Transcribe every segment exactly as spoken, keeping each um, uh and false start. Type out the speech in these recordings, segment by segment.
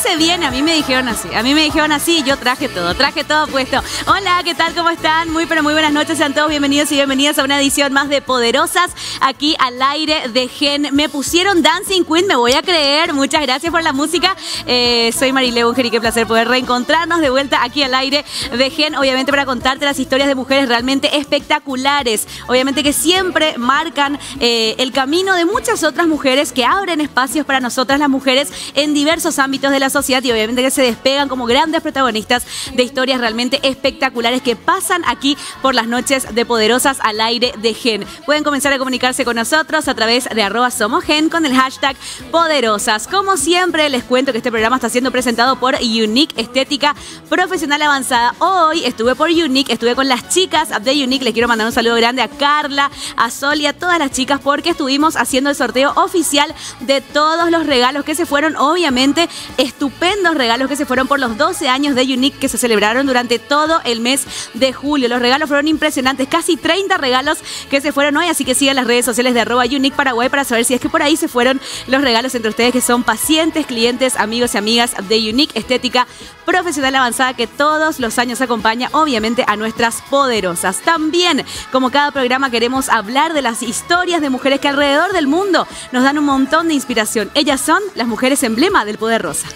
se viene, a mí me dijeron así, a mí me dijeron así y yo traje todo, traje todo puesto. Hola, ¿qué tal? ¿Cómo están? Muy pero muy buenas noches, sean todos bienvenidos y bienvenidas a una edición más de Poderosas, aquí al aire de Gen. Me pusieron Dancing Queen, me voy a creer, muchas gracias por la música. Eh, soy Marileu Ungeri, qué placer poder reencontrarnos de vuelta aquí al aire de Gen, obviamente para contarte las historias de mujeres realmente espectaculares, obviamente que siempre marcan eh, el camino de muchas otras mujeres que abren espacios para nosotras las mujeres en diversos ámbitos de la sociedad y obviamente que se despegan como grandes protagonistas de historias realmente espectaculares que pasan aquí por las noches de Poderosas al aire de Gen. Pueden comenzar a comunicarse con nosotros a través de arroba somos Gen con el hashtag Poderosas. Como siempre les cuento que este programa está siendo presentado por Unique Estética Profesional Avanzada. Hoy estuve por Unique, estuve con las chicas de Unique, les quiero mandar un saludo grande a Carla, a Sol y a todas las chicas porque estuvimos haciendo el sorteo oficial de todos los regalos que se fueron, obviamente estupendos regalos que se fueron por los doce años de Unique que se celebraron durante todo el mes de julio. Los regalos fueron impresionantes, casi treinta regalos que se fueron hoy, así que sigan las redes sociales de arroba Unique Paraguay para saber si es que por ahí se fueron los regalos entre ustedes que son pacientes, clientes, amigos y amigas de Unique Estética Profesional Avanzada que todos los años acompaña obviamente a nuestras poderosas. También, como cada programa, queremos hablar de las historias de mujeres que alrededor del mundo nos dan un montón de inspiración. Ellas son las mujeres emblema del poder rosa.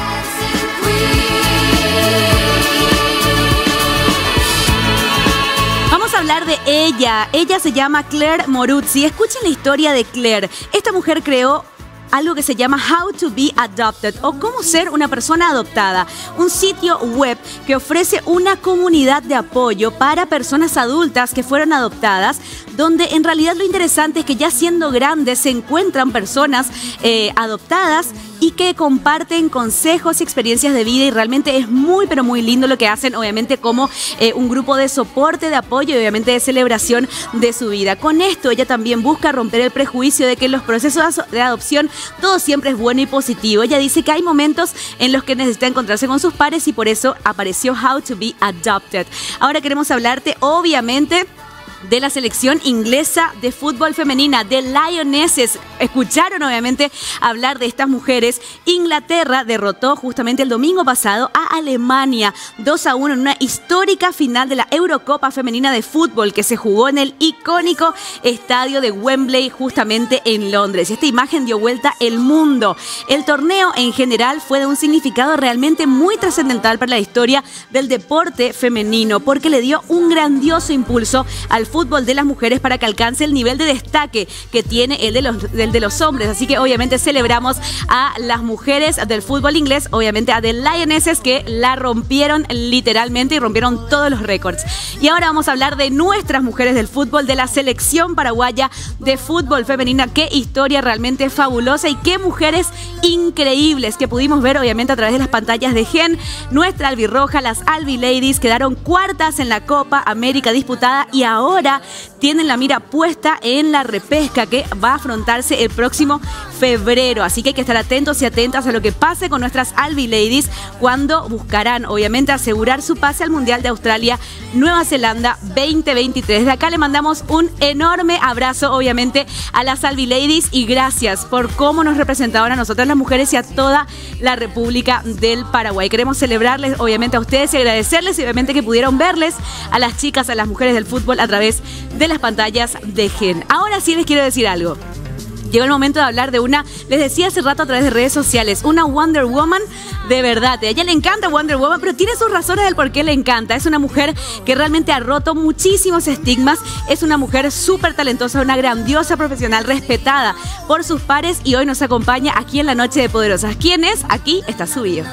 Vamos a hablar de ella. Ella se llama Claire Moruzzi. Escuchen la historia de Claire. Esta mujer creó algo que se llama How to be Adopted o cómo ser una persona adoptada, un sitio web que ofrece una comunidad de apoyo para personas adultas que fueron adoptadas, donde en realidad lo interesante es que ya siendo grandes se encuentran personas eh, adoptadas y que comparten consejos y experiencias de vida y realmente es muy pero muy lindo lo que hacen, obviamente como eh, un grupo de soporte, de apoyo y obviamente de celebración de su vida. Con esto ella también busca romper el prejuicio de que en los procesos de adopción todo siempre es bueno y positivo. Ella dice que hay momentos en los que necesita encontrarse con sus pares y por eso apareció How to be Adopted. Ahora queremos hablarte obviamente de la selección inglesa de fútbol femenina, de Lionesses. Escucharon obviamente hablar de estas mujeres. Inglaterra derrotó justamente el domingo pasado a Alemania dos a uno en una histórica final de la Eurocopa femenina de fútbol que se jugó en el icónico estadio de Wembley justamente en Londres. Y esta imagen dio vuelta el mundo. El torneo en general fue de un significado realmente muy trascendental para la historia del deporte femenino porque le dio un grandioso impulso al fútbol de las mujeres para que alcance el nivel de destaque que tiene el de los, el de los hombres. Así que obviamente celebramos a las mujeres del fútbol inglés, obviamente a The Lionesses que la rompieron literalmente y rompieron todos los récords. Y ahora vamos a hablar de nuestras mujeres del fútbol, de la selección paraguaya de fútbol femenina. Qué historia realmente fabulosa y qué mujeres increíbles que pudimos ver obviamente a través de las pantallas de Gen. Nuestra albirroja, las Albi Ladies, quedaron cuartas en la Copa América disputada y ahora tienen la mira puesta en la repesca que va a afrontarse el próximo febrero. Así que hay que estar atentos y atentas a lo que pase con nuestras Albi Ladies cuando buscarán, obviamente, asegurar su pase al Mundial de Australia Nueva Zelanda veinte veintitrés. Desde acá le mandamos un enorme abrazo, obviamente, a las Albi Ladies y gracias por cómo nos representaron a nosotras las mujeres y a toda la República del Paraguay. Queremos celebrarles, obviamente, a ustedes y agradecerles y obviamente que pudieron verles a las chicas, a las mujeres del fútbol a través de las pantallas de Gen. Ahora sí les quiero decir algo. Llegó el momento de hablar de una, les decía hace rato a través de redes sociales, una Wonder Woman de verdad. A ella le encanta Wonder Woman, pero tiene sus razones del por qué le encanta. Es una mujer que realmente ha roto muchísimos estigmas. Es una mujer súper talentosa, una grandiosa profesional, respetada por sus pares y hoy nos acompaña aquí en la Noche de Poderosas. ¿Quién es? Aquí está su bio.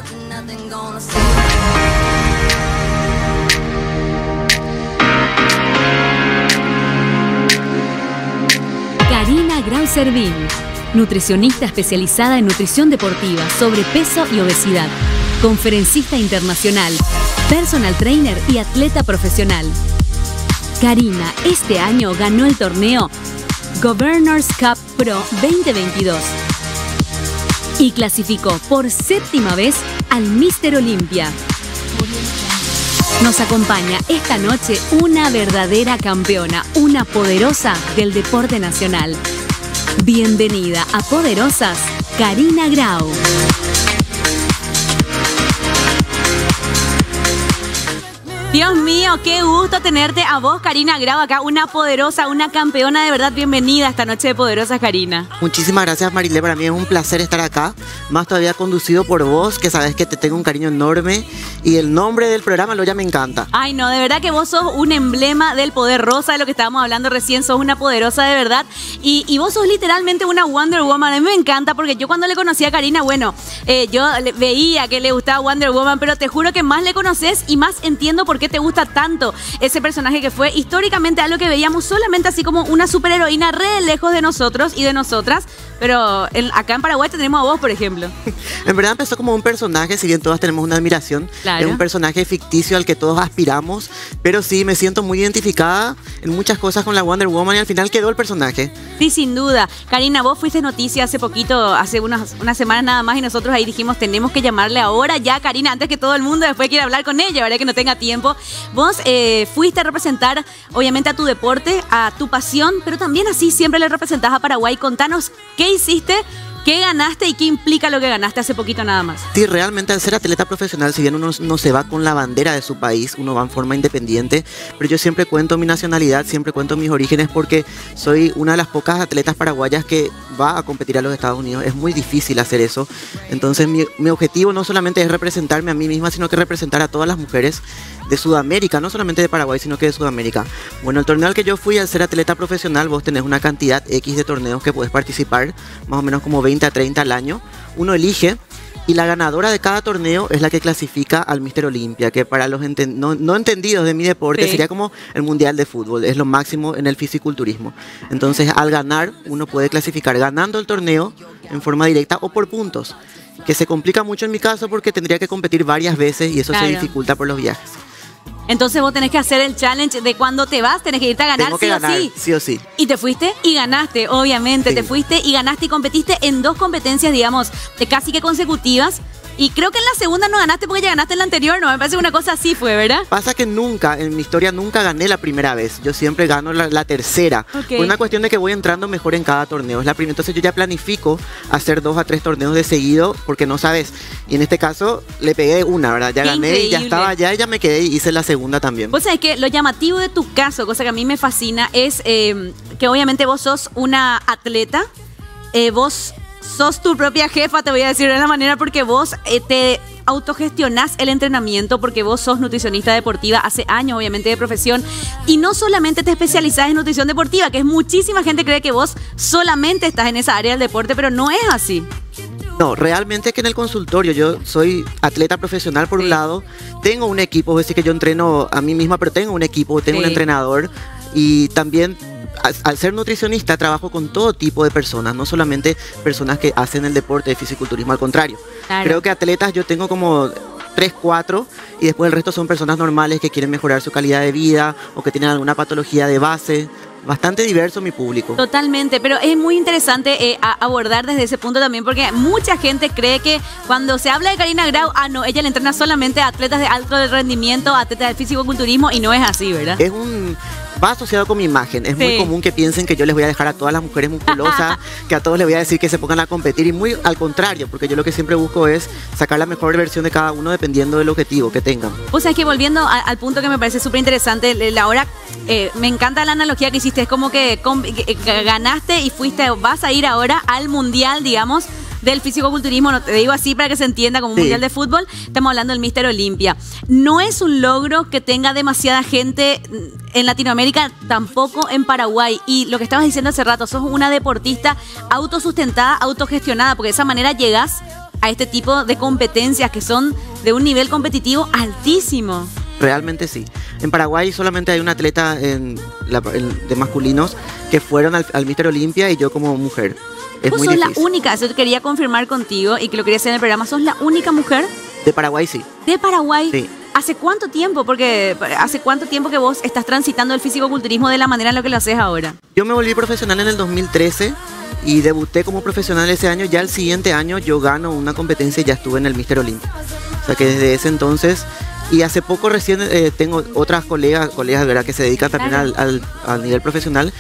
Karina Grau-Servín, nutricionista especializada en nutrición deportiva, sobrepeso y obesidad, conferencista internacional, personal trainer y atleta profesional. Karina este año ganó el torneo Governors Cup Pro veinte veintidós y clasificó por séptima vez al míster Olympia. Nos acompaña esta noche una verdadera campeona, una poderosa del deporte nacional. Bienvenida a Poderosas, Karina Grau. Dios mío, qué gusto tenerte a vos, Karina Grau, acá, una poderosa, una campeona, de verdad, bienvenida esta noche de Poderosas, Karina. Muchísimas gracias, Marilé, para mí es un placer estar acá, más todavía conducido por vos, que sabes que te tengo un cariño enorme, y el nombre del programa lo ya me encanta. Ay, no, de verdad que vos sos un emblema del poder rosa, de lo que estábamos hablando recién, sos una poderosa de verdad, y, y vos sos literalmente una Wonder Woman. A mí me encanta, porque yo cuando le conocí a Karina, bueno, eh, yo le, veía que le gustaba Wonder Woman, pero te juro que más le conoces y más entiendo por qué te gusta tanto ese personaje, que fue históricamente algo que veíamos solamente así como una superheroína re lejos de nosotros y de nosotras, pero en, acá en Paraguay tenemos a vos, por ejemplo. En verdad empezó como un personaje, si bien todas tenemos una admiración, claro. Es un personaje ficticio al que todos aspiramos, pero sí me siento muy identificada en muchas cosas con la Wonder Woman y al final quedó el personaje. Sí, sin duda. Karina, vos fuiste noticia hace poquito, hace unas, unas semanas nada más, y nosotros ahí dijimos, tenemos que llamarle ahora ya, Karina, antes que todo el mundo después quiera hablar con ella, ¿verdad? Que no tenga tiempo. Vos eh, fuiste a representar, obviamente, a tu deporte, a tu pasión, pero también así siempre le representás a Paraguay. Contanos qué hiciste, qué ganaste y qué implica lo que ganaste hace poquito nada más. Sí, realmente al ser atleta profesional, si bien uno no se va con la bandera de su país, uno va en forma independiente, pero yo siempre cuento mi nacionalidad, siempre cuento mis orígenes, porque soy una de las pocas atletas paraguayas que va a competir a los Estados Unidos. Es muy difícil hacer eso. Entonces mi, mi objetivo no solamente es representarme a mí misma, sino que representar a todas las mujeres de Sudamérica, no solamente de Paraguay, sino que de Sudamérica. Bueno, el torneo al que yo fui, al ser atleta profesional, vos tenés una cantidad X de torneos que podés participar, más o menos como veinte a treinta al año. Uno elige y la ganadora de cada torneo es la que clasifica al Mister Olympia, que para los enten no, no entendidos de mi deporte sí. sería como el Mundial de Fútbol, es lo máximo en el fisiculturismo. Entonces, al ganar, uno puede clasificar ganando el torneo en forma directa o por puntos, que se complica mucho en mi caso porque tendría que competir varias veces y eso claro. se dificulta por los viajes. Entonces vos tenés que hacer el challenge de cuando te vas, tenés que irte a ganar, Tengo que sí ganar, o sí. sí o sí. Y te fuiste y ganaste, obviamente. Sí. Te fuiste y ganaste y competiste en dos competencias, digamos, de casi que consecutivas. Y creo que en la segunda no ganaste porque ya ganaste en la anterior, ¿no? Me parece que una cosa así fue, ¿verdad? Pasa que nunca, en mi historia, nunca gané la primera vez. Yo siempre gano la, la tercera. Okay. Por una cuestión de que voy entrando mejor en cada torneo. Es la primera. Entonces yo ya planifico hacer dos a tres torneos de seguido porque no sabes. Y en este caso le pegué una, ¿verdad? Ya Qué gané increíble. Y ya estaba allá y ya me quedé y hice la segunda también. Vos sabés que lo llamativo de tu caso, cosa que a mí me fascina, es eh, que obviamente vos sos una atleta, eh, vos... sos tu propia jefa, te voy a decir de la manera, porque vos eh, te autogestionás el entrenamiento, porque vos sos nutricionista deportiva hace años, obviamente, de profesión, y no solamente te especializás en nutrición deportiva, que es muchísima gente cree que vos solamente estás en esa área del deporte, pero no es así. No, realmente es que en el consultorio yo soy atleta profesional por sí. un lado, tengo un equipo, es decir que yo entreno a mí misma, pero tengo un equipo, tengo sí. un entrenador y también... Al ser nutricionista trabajo con todo tipo de personas, no solamente personas que hacen el deporte de fisiculturismo, al contrario. Claro. Creo que atletas yo tengo como tres, cuatro y después el resto son personas normales que quieren mejorar su calidad de vida o que tienen alguna patología de base. Bastante diverso mi público. Totalmente, pero es muy interesante eh, abordar desde ese punto también, porque mucha gente cree que cuando se habla de Karina Grau, ah no, ella le entrena solamente a atletas de alto rendimiento, a atletas de fisicoculturismo, y no es así, ¿verdad? Es un... va asociado con mi imagen. Es sí. muy común que piensen que yo les voy a dejar a todas las mujeres musculosas, que a todos les voy a decir que se pongan a competir, y muy al contrario, porque yo lo que siempre busco es sacar la mejor versión de cada uno dependiendo del objetivo que tengan. O sea, es que volviendo a, al punto que me parece súper interesante, la hora, eh, me encanta la analogía que hiciste, es como que, com, que, que ganaste y fuiste, vas a ir ahora al mundial, digamos, del fisicoculturismo, no te digo así para que se entienda como un sí. mundial de fútbol, estamos hablando del Mister Olympia. No es un logro que tenga demasiada gente en Latinoamérica, tampoco en Paraguay, y lo que estabas diciendo hace rato, sos una deportista autosustentada, autogestionada, porque de esa manera llegas a este tipo de competencias que son de un nivel competitivo altísimo. Realmente sí. En Paraguay solamente hay un atleta en la, en, de masculinos que fueron al, al Mister Olympia y yo como mujer. Es Vos muy sos difícil. La única, eso quería confirmar contigo y que lo quería hacer en el programa, ¿sos la única mujer? De Paraguay sí. ¿De Paraguay? Sí. ¿Hace cuánto tiempo? Porque ¿hace cuánto tiempo que vos estás transitando el fisicoculturismo de la manera en la que lo haces ahora? Yo me volví profesional en el dos mil trece y debuté como profesional ese año. Ya el siguiente año yo gano una competencia y ya estuve en el Mister Olympia. O sea que desde ese entonces... Y hace poco recién eh, tengo otras colegas, colegas ¿verdad? Que se dedican también claro. al, al, al nivel profesional.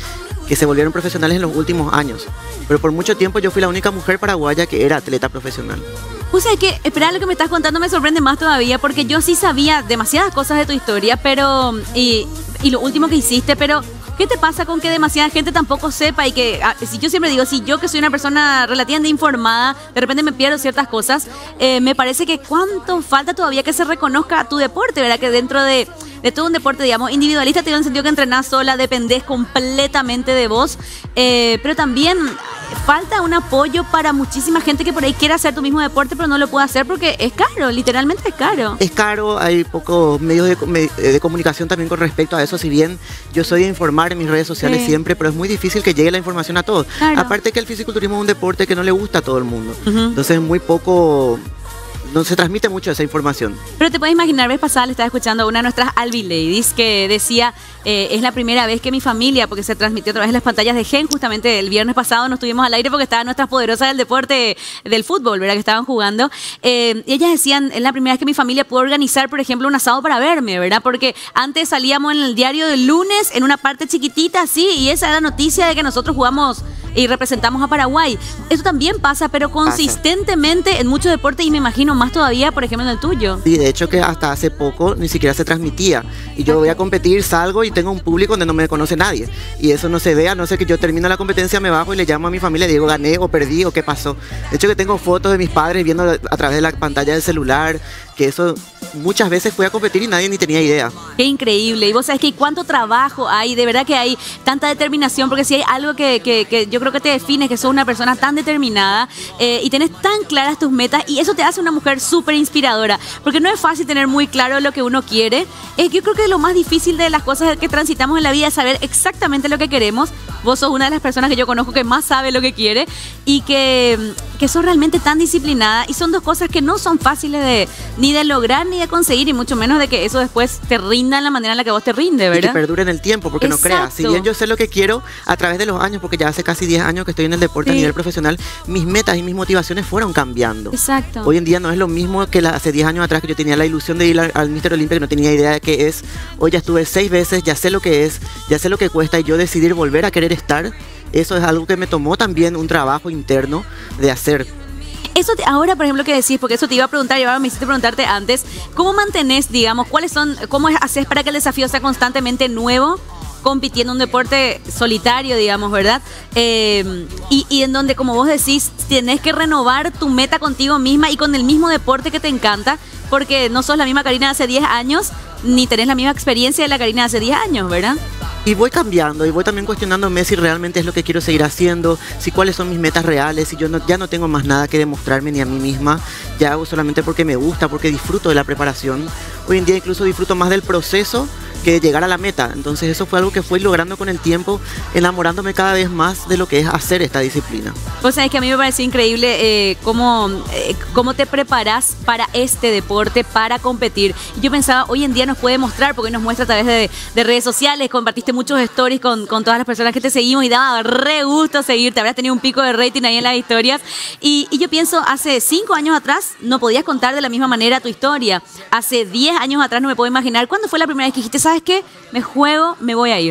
que se volvieron profesionales en los últimos años. Pero por mucho tiempo yo fui la única mujer paraguaya que era atleta profesional. O sea, que esperar lo que me estás contando me sorprende más todavía, porque yo sí sabía demasiadas cosas de tu historia, pero y, y lo último que hiciste, pero ¿qué te pasa con que demasiada gente tampoco sepa? Y que, si yo siempre digo, si yo que soy una persona relativamente informada, de repente me pierdo ciertas cosas, eh, me parece que cuánto falta todavía que se reconozca tu deporte, ¿verdad? Que dentro de, de todo un deporte, digamos, individualista, te digo en el sentido que entrenás sola, dependés completamente de vos, eh, pero también falta un apoyo para muchísima gente que por ahí quiere hacer tu mismo deporte, pero no lo puede hacer porque es caro, literalmente es caro. Es caro, hay pocos medios de, de comunicación también con respecto a eso, si bien yo soy de informar en mis redes sociales sí. siempre, pero es muy difícil que llegue la información a todos. Claro. Aparte que el fisiculturismo es un deporte que no le gusta a todo el mundo, uh-huh. entonces muy poco... no se transmite mucho esa información. Pero te puedes imaginar, vez pasada le estaba escuchando a una de nuestras Albi Ladies que decía, eh, es la primera vez que mi familia, porque se transmitió a través de las pantallas de Gen, justamente el viernes pasado no estuvimos al aire porque estaban nuestras poderosas del deporte del fútbol, ¿verdad? Que estaban jugando. Eh, y ellas decían, es la primera vez que mi familia pudo organizar, por ejemplo, un asado para verme, ¿verdad? Porque antes salíamos en el diario del lunes, en una parte chiquitita, así, y esa era la noticia de que nosotros jugamos y representamos a Paraguay. Eso también pasa, pero consistentemente pasa en muchos deportes y me imagino más todavía, por ejemplo, en el tuyo. Sí, de hecho que hasta hace poco ni siquiera se transmitía. Y yo voy a competir, salgo y tengo un público donde no me conoce nadie. Y eso no se ve, a no ser que yo termino la competencia, me bajo y le llamo a mi familia y digo, gané o perdí o qué pasó. De hecho que tengo fotos de mis padres viendo a través de la pantalla del celular, que eso muchas veces fui a competir y nadie ni tenía idea. Qué increíble. Y vos sabés que cuánto trabajo hay, de verdad que hay tanta determinación, porque si hay algo que, que, que yo creo que te define, que sos una persona tan determinada eh, y tenés tan claras tus metas, y eso te hace una mujer súper inspiradora, porque no es fácil tener muy claro lo que uno quiere. Eh, yo creo que lo más difícil de las cosas que transitamos en la vida es saber exactamente lo que queremos. Vos sos una de las personas que yo conozco que más sabe lo que quiere y que, que sos realmente tan disciplinada, y son dos cosas que no son fáciles de ni de lograr ni de conseguir, y mucho menos de que eso después te rinda en la manera en la que vos te rinde, ¿verdad? Y que perdure en el tiempo, porque Exacto. no creas, si bien yo sé lo que quiero a través de los años, porque ya hace casi diez años que estoy en el deporte sí. a nivel profesional, mis metas y mis motivaciones fueron cambiando. Exacto. Hoy en día no es lo mismo que la, hace diez años atrás, que yo tenía la ilusión de ir al, al Mister Olympia, que no tenía idea de qué es. Hoy ya estuve seis veces, ya sé lo que es, ya sé lo que cuesta, y yo decidir volver a querer estar, eso es algo que me tomó también un trabajo interno de hacer. Eso te, ahora, por ejemplo, que decís, porque eso te iba a preguntar y ahora me hiciste preguntarte antes, ¿cómo mantenés, digamos, cuáles son, cómo haces para que el desafío sea constantemente nuevo, compitiendo en un deporte solitario, digamos, ¿verdad? Eh, y, y en donde, como vos decís, tenés que renovar tu meta contigo misma y con el mismo deporte que te encanta, porque no sos la misma Karina de hace diez años, ni tenés la misma experiencia de la Karina de hace diez años, ¿verdad? Y voy cambiando y voy también cuestionándome si realmente es lo que quiero seguir haciendo, si cuáles son mis metas reales, si yo no, ya no tengo más nada que demostrarme ni a mí misma, ya hago solamente porque me gusta, porque disfruto de la preparación. Hoy en día incluso disfruto más del proceso que de llegar a la meta. Entonces eso fue algo que fui logrando con el tiempo, enamorándome cada vez más de lo que es hacer esta disciplina. O sea, es que a mí me parece increíble eh, cómo, eh, cómo te preparas para este deporte, para competir. Y yo pensaba, hoy en día nos puede mostrar, porque nos muestra a través de, de redes sociales, compartiste muchos stories con, con todas las personas que te seguimos y daba re gusto seguirte, habrás tenido un pico de rating ahí en las historias. Y, y yo pienso, hace cinco años atrás no podías contar de la misma manera tu historia. Hace diez años atrás no me puedo imaginar. ¿Cuándo fue la primera vez que dijiste, ¿sabes qué? Me juego, me voy a ir?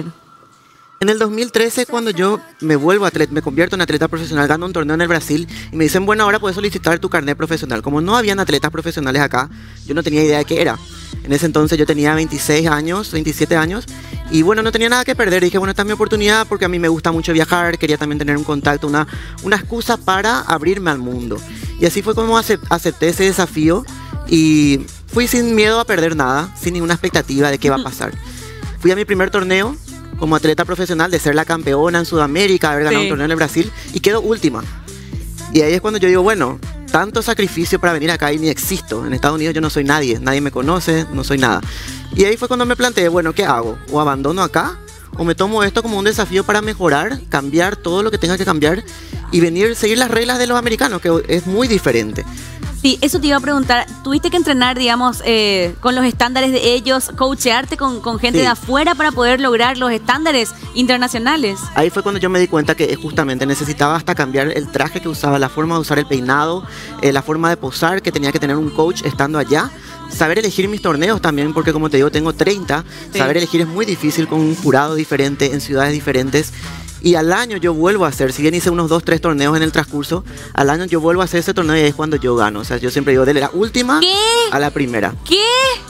En el dos mil trece, cuando yo me vuelvo atleta, me convierto en atleta profesional, gano un torneo en el Brasil y me dicen, bueno, ahora puedes solicitar tu carnet profesional. Como no habían atletas profesionales acá, yo no tenía idea de qué era. En ese entonces yo tenía veintiséis años, veintisiete años, y bueno, no tenía nada que perder. Dije, bueno, esta es mi oportunidad porque a mí me gusta mucho viajar, quería también tener un contacto, una, una excusa para abrirme al mundo. Y así fue como acepté ese desafío y fui sin miedo a perder nada, sin ninguna expectativa de qué va a pasar. Fui a mi primer torneo como atleta profesional, de ser la campeona en Sudamérica, haber ganado sí. un torneo en el Brasil, y quedo última. Y ahí es cuando yo digo, bueno, tanto sacrificio para venir acá y ni existo. En Estados Unidos yo no soy nadie, nadie me conoce, no soy nada. Y ahí fue cuando me planteé, bueno, ¿qué hago? ¿O abandono acá? ¿O me tomo esto como un desafío para mejorar, cambiar todo lo que tenga que cambiar y venir, seguir las reglas de los americanos, que es muy diferente? Sí, eso te iba a preguntar. ¿Tuviste que entrenar, digamos, eh, con los estándares de ellos, coachearte con, con gente sí. de afuera para poder lograr los estándares internacionales? Ahí fue cuando yo me di cuenta que justamente necesitaba hasta cambiar el traje que usaba, la forma de usar el peinado, eh, la forma de posar, que tenía que tener un coach estando allá. Saber elegir mis torneos también, porque como te digo, tengo treinta. Sí. Saber elegir es muy difícil con un jurado diferente, en ciudades diferentes. Y al año yo vuelvo a hacer, si bien hice unos dos, tres torneos en el transcurso, al año yo vuelvo a hacer ese torneo y es cuando yo gano. O sea, yo siempre digo, de la última ¿Qué? a la primera. ¿Qué?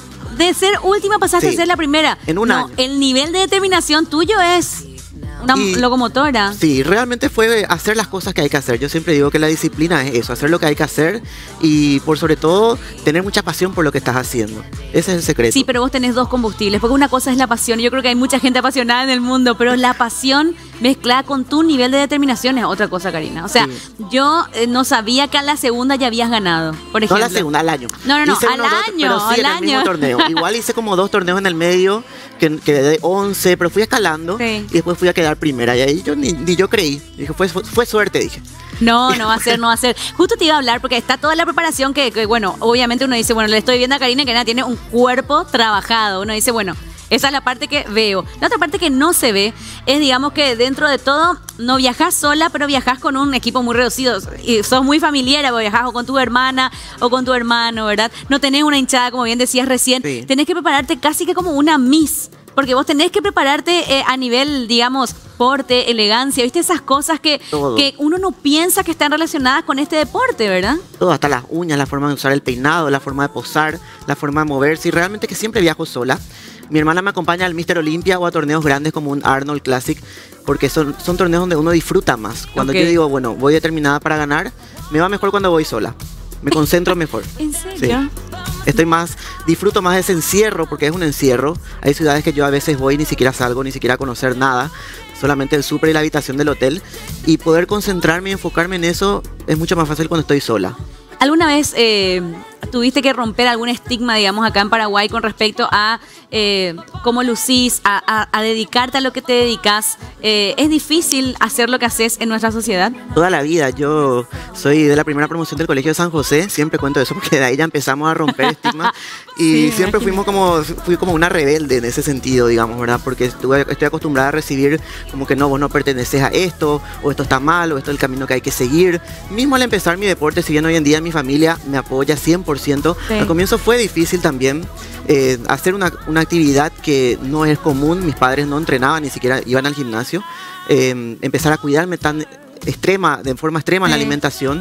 De ser última pasaste Sí. a ser la primera. En un no, año. el nivel de determinación tuyo es una Y- locomotora. Sí, realmente fue hacer las cosas que hay que hacer. Yo siempre digo que la disciplina es eso, hacer lo que hay que hacer y por sobre todo tener mucha pasión por lo que estás haciendo. Ese es el secreto. Sí, pero vos tenés dos combustibles, porque una cosa es la pasión. Yo creo que hay mucha gente apasionada en el mundo, pero la pasión mezclada con tu nivel de determinación es otra cosa, Karina. O sea, Sí. yo eh, no sabía que a la segunda ya habías ganado, por No ejemplo. la segunda, al año. No, no, no, Hice al unos dos, año, pero sí, al en el mismo año. torneo. Igual hice como dos torneos en el medio, que, que de once, pero fui escalando Sí. y después fui a quedar primera. Y ahí yo ni, ni yo creí. Dije, fue, fue, fue suerte, dije. No, no va a ser, no va a ser. Justo te iba a hablar porque está toda la preparación que, que, bueno, obviamente uno dice, bueno, le estoy viendo a Karina que Karina tiene un cuerpo trabajado. Uno dice, bueno, esa es la parte que veo. La otra parte que no se ve es, digamos, que dentro de todo no viajás sola, pero viajás con un equipo muy reducido. Y sos muy familiar, vos viajás o con tu hermana o con tu hermano, ¿verdad? No tenés una hinchada, como bien decías recién. Sí. Tenés que prepararte casi que como una Miss. Porque vos tenés que prepararte eh, a nivel, digamos, porte, elegancia, ¿viste? Esas cosas que, Todo. que uno no piensa que están relacionadas con este deporte, ¿verdad? Todo, hasta las uñas, la forma de usar el peinado, la forma de posar, la forma de moverse. Y realmente que siempre viajo sola. Mi hermana me acompaña al míster Olympia o a torneos grandes como un Arnold Classic, porque son, son torneos donde uno disfruta más. Cuando Ok. yo digo, bueno, voy determinada para ganar, me va mejor cuando voy sola. Me concentro mejor. ¿En serio? Estoy más, disfruto más de ese encierro, porque es un encierro. Hay ciudades que yo a veces voy y ni siquiera salgo, ni siquiera a conocer nada, solamente el súper y la habitación del hotel. Y poder concentrarme y enfocarme en eso es mucho más fácil cuando estoy sola. ¿Alguna vez eh, tuviste que romper algún estigma, digamos, acá en Paraguay con respecto a eh, cómo lucís, a, a- a dedicarte a lo que te dedicas? Eh, ¿Es difícil hacer lo que haces en nuestra sociedad? Toda la vida, yo soy de la primera promoción del Colegio de San José, siempre cuento eso porque de ahí ya empezamos a romper estigmas y Sí, me siempre imagino. fuimos como, fui como una rebelde en ese sentido, digamos, ¿verdad? Porque estuve, estoy acostumbrada a recibir como que no, vos no perteneces a esto, o esto está mal, o esto es el camino que hay que seguir. Mismo al empezar mi deporte, si bien hoy en día mi familia me apoya cien por ciento, Sí. al comienzo fue difícil también eh, hacer una, una actividad que no es común, mis padres no entrenaban, ni siquiera iban al gimnasio, eh, empezar a cuidarme tan extrema, de forma extrema en la Sí. alimentación.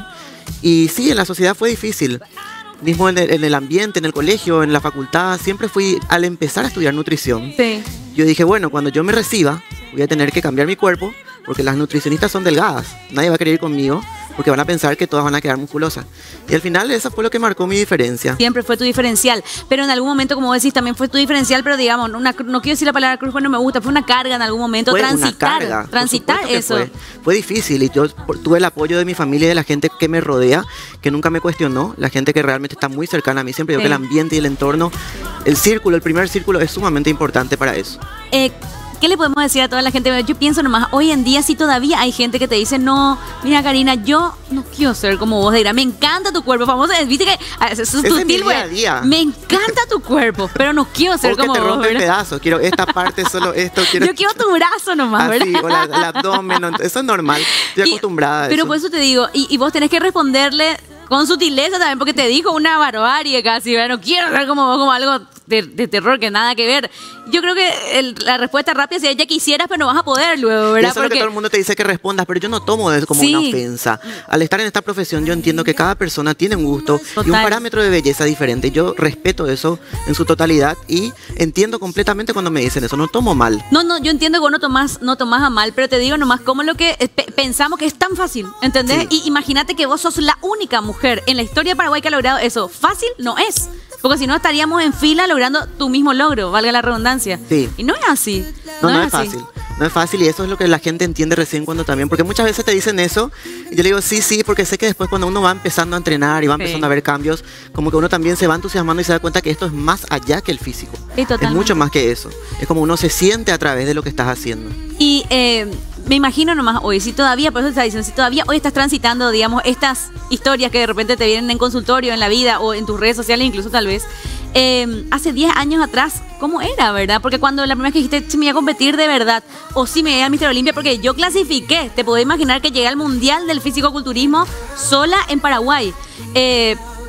Y sí, en la sociedad fue difícil. Mismo en el, en el ambiente, en el colegio, en la facultad, siempre fui, al empezar a estudiar nutrición, Sí. yo dije, bueno, cuando yo me reciba, voy a tener que cambiar mi cuerpo, porque las nutricionistas son delgadas. Nadie va a querer ir conmigo, porque van a pensar que todas van a quedar musculosas. Y al final eso fue lo que marcó mi diferencia. Siempre fue tu diferencial, pero en algún momento, como decís, también fue tu diferencial, pero digamos, una, cru- no quiero decir la palabra cruz, pues no me gusta, fue una carga en algún momento, Fue una transitar, carga, por transitar supuesto que eso. Fue, fue difícil y yo por- tuve el apoyo de mi familia y de la gente que me rodea, que nunca me cuestionó, la gente que realmente está muy cercana a mí. Siempre digo Sí. que el ambiente y el entorno, el círculo, el primer círculo es sumamente importante para eso. Eh, ¿Qué le podemos decir a toda la gente? Yo pienso nomás, hoy en día sí todavía hay gente que te dice, no, mira Karina, yo no quiero ser como vos, dirá, me encanta tu cuerpo, famoso, viste que ah, eso es Ese es mi sutil, día güey. a día. Me encanta tu cuerpo, pero no quiero ser O que como te vos, rompe en ¿verdad? pedazos, quiero esta parte, solo esto, quiero... Yo quiero tu brazo nomás, así, ¿verdad? o la- el abdomen, no, eso es normal, estoy Y- acostumbrada a Pero eso. por eso te digo, y, y vos tenés que responderle con sutileza también, porque te dijo una barbarie casi, ¿verdad? No quiero ser como vos, como algo de, de terror que nada que ver. Yo creo que el- la respuesta rápida sería, ya quisieras, pero no vas a poder luego, Y ¿verdad? eso es lo que todo el mundo te dice que respondas, pero yo no tomo eso como Sí. una ofensa. Al estar en esta profesión yo entiendo que cada persona tiene un gusto y un Total. parámetro de belleza diferente. Yo respeto eso en su totalidad y entiendo completamente cuando me dicen eso, no tomo mal. No, no, yo entiendo que vos no tomás, no tomás a mal, pero te digo nomás como lo que eh, pe- pensamos que es tan fácil, ¿entendés? Sí. Y imagínate que vos sos la única mujer en la historia de Paraguay que ha logrado eso. Fácil no es, porque si no estaríamos en fila logrando tu mismo logro, valga la redundancia. Sí. Y no es así. No, no, es así. fácil. No es fácil y eso es lo que la gente entiende recién cuando también, porque muchas veces te dicen eso y yo le digo sí, sí, porque sé que después cuando uno va empezando a entrenar y va Sí. empezando a ver cambios, como que uno también se va entusiasmando y se da cuenta que esto es más allá que el físico. Sí, Es totalmente. mucho más que eso. Es como uno se siente a través de lo que estás haciendo. Y eh, me imagino nomás hoy, si todavía, por eso te estaba diciendo, si todavía hoy estás transitando, digamos, estas historias que de repente te vienen en consultorio, en la vida o en tus redes sociales, incluso tal vez, eh, hace diez años atrás, ¿cómo era, verdad? Porque cuando la primera vez que dijiste, si me voy a competir de verdad, o si me voy al míster Olympia, porque yo clasifiqué, te podés imaginar que llegué al Mundial del Fisicoculturismo sola en Paraguay. Eh,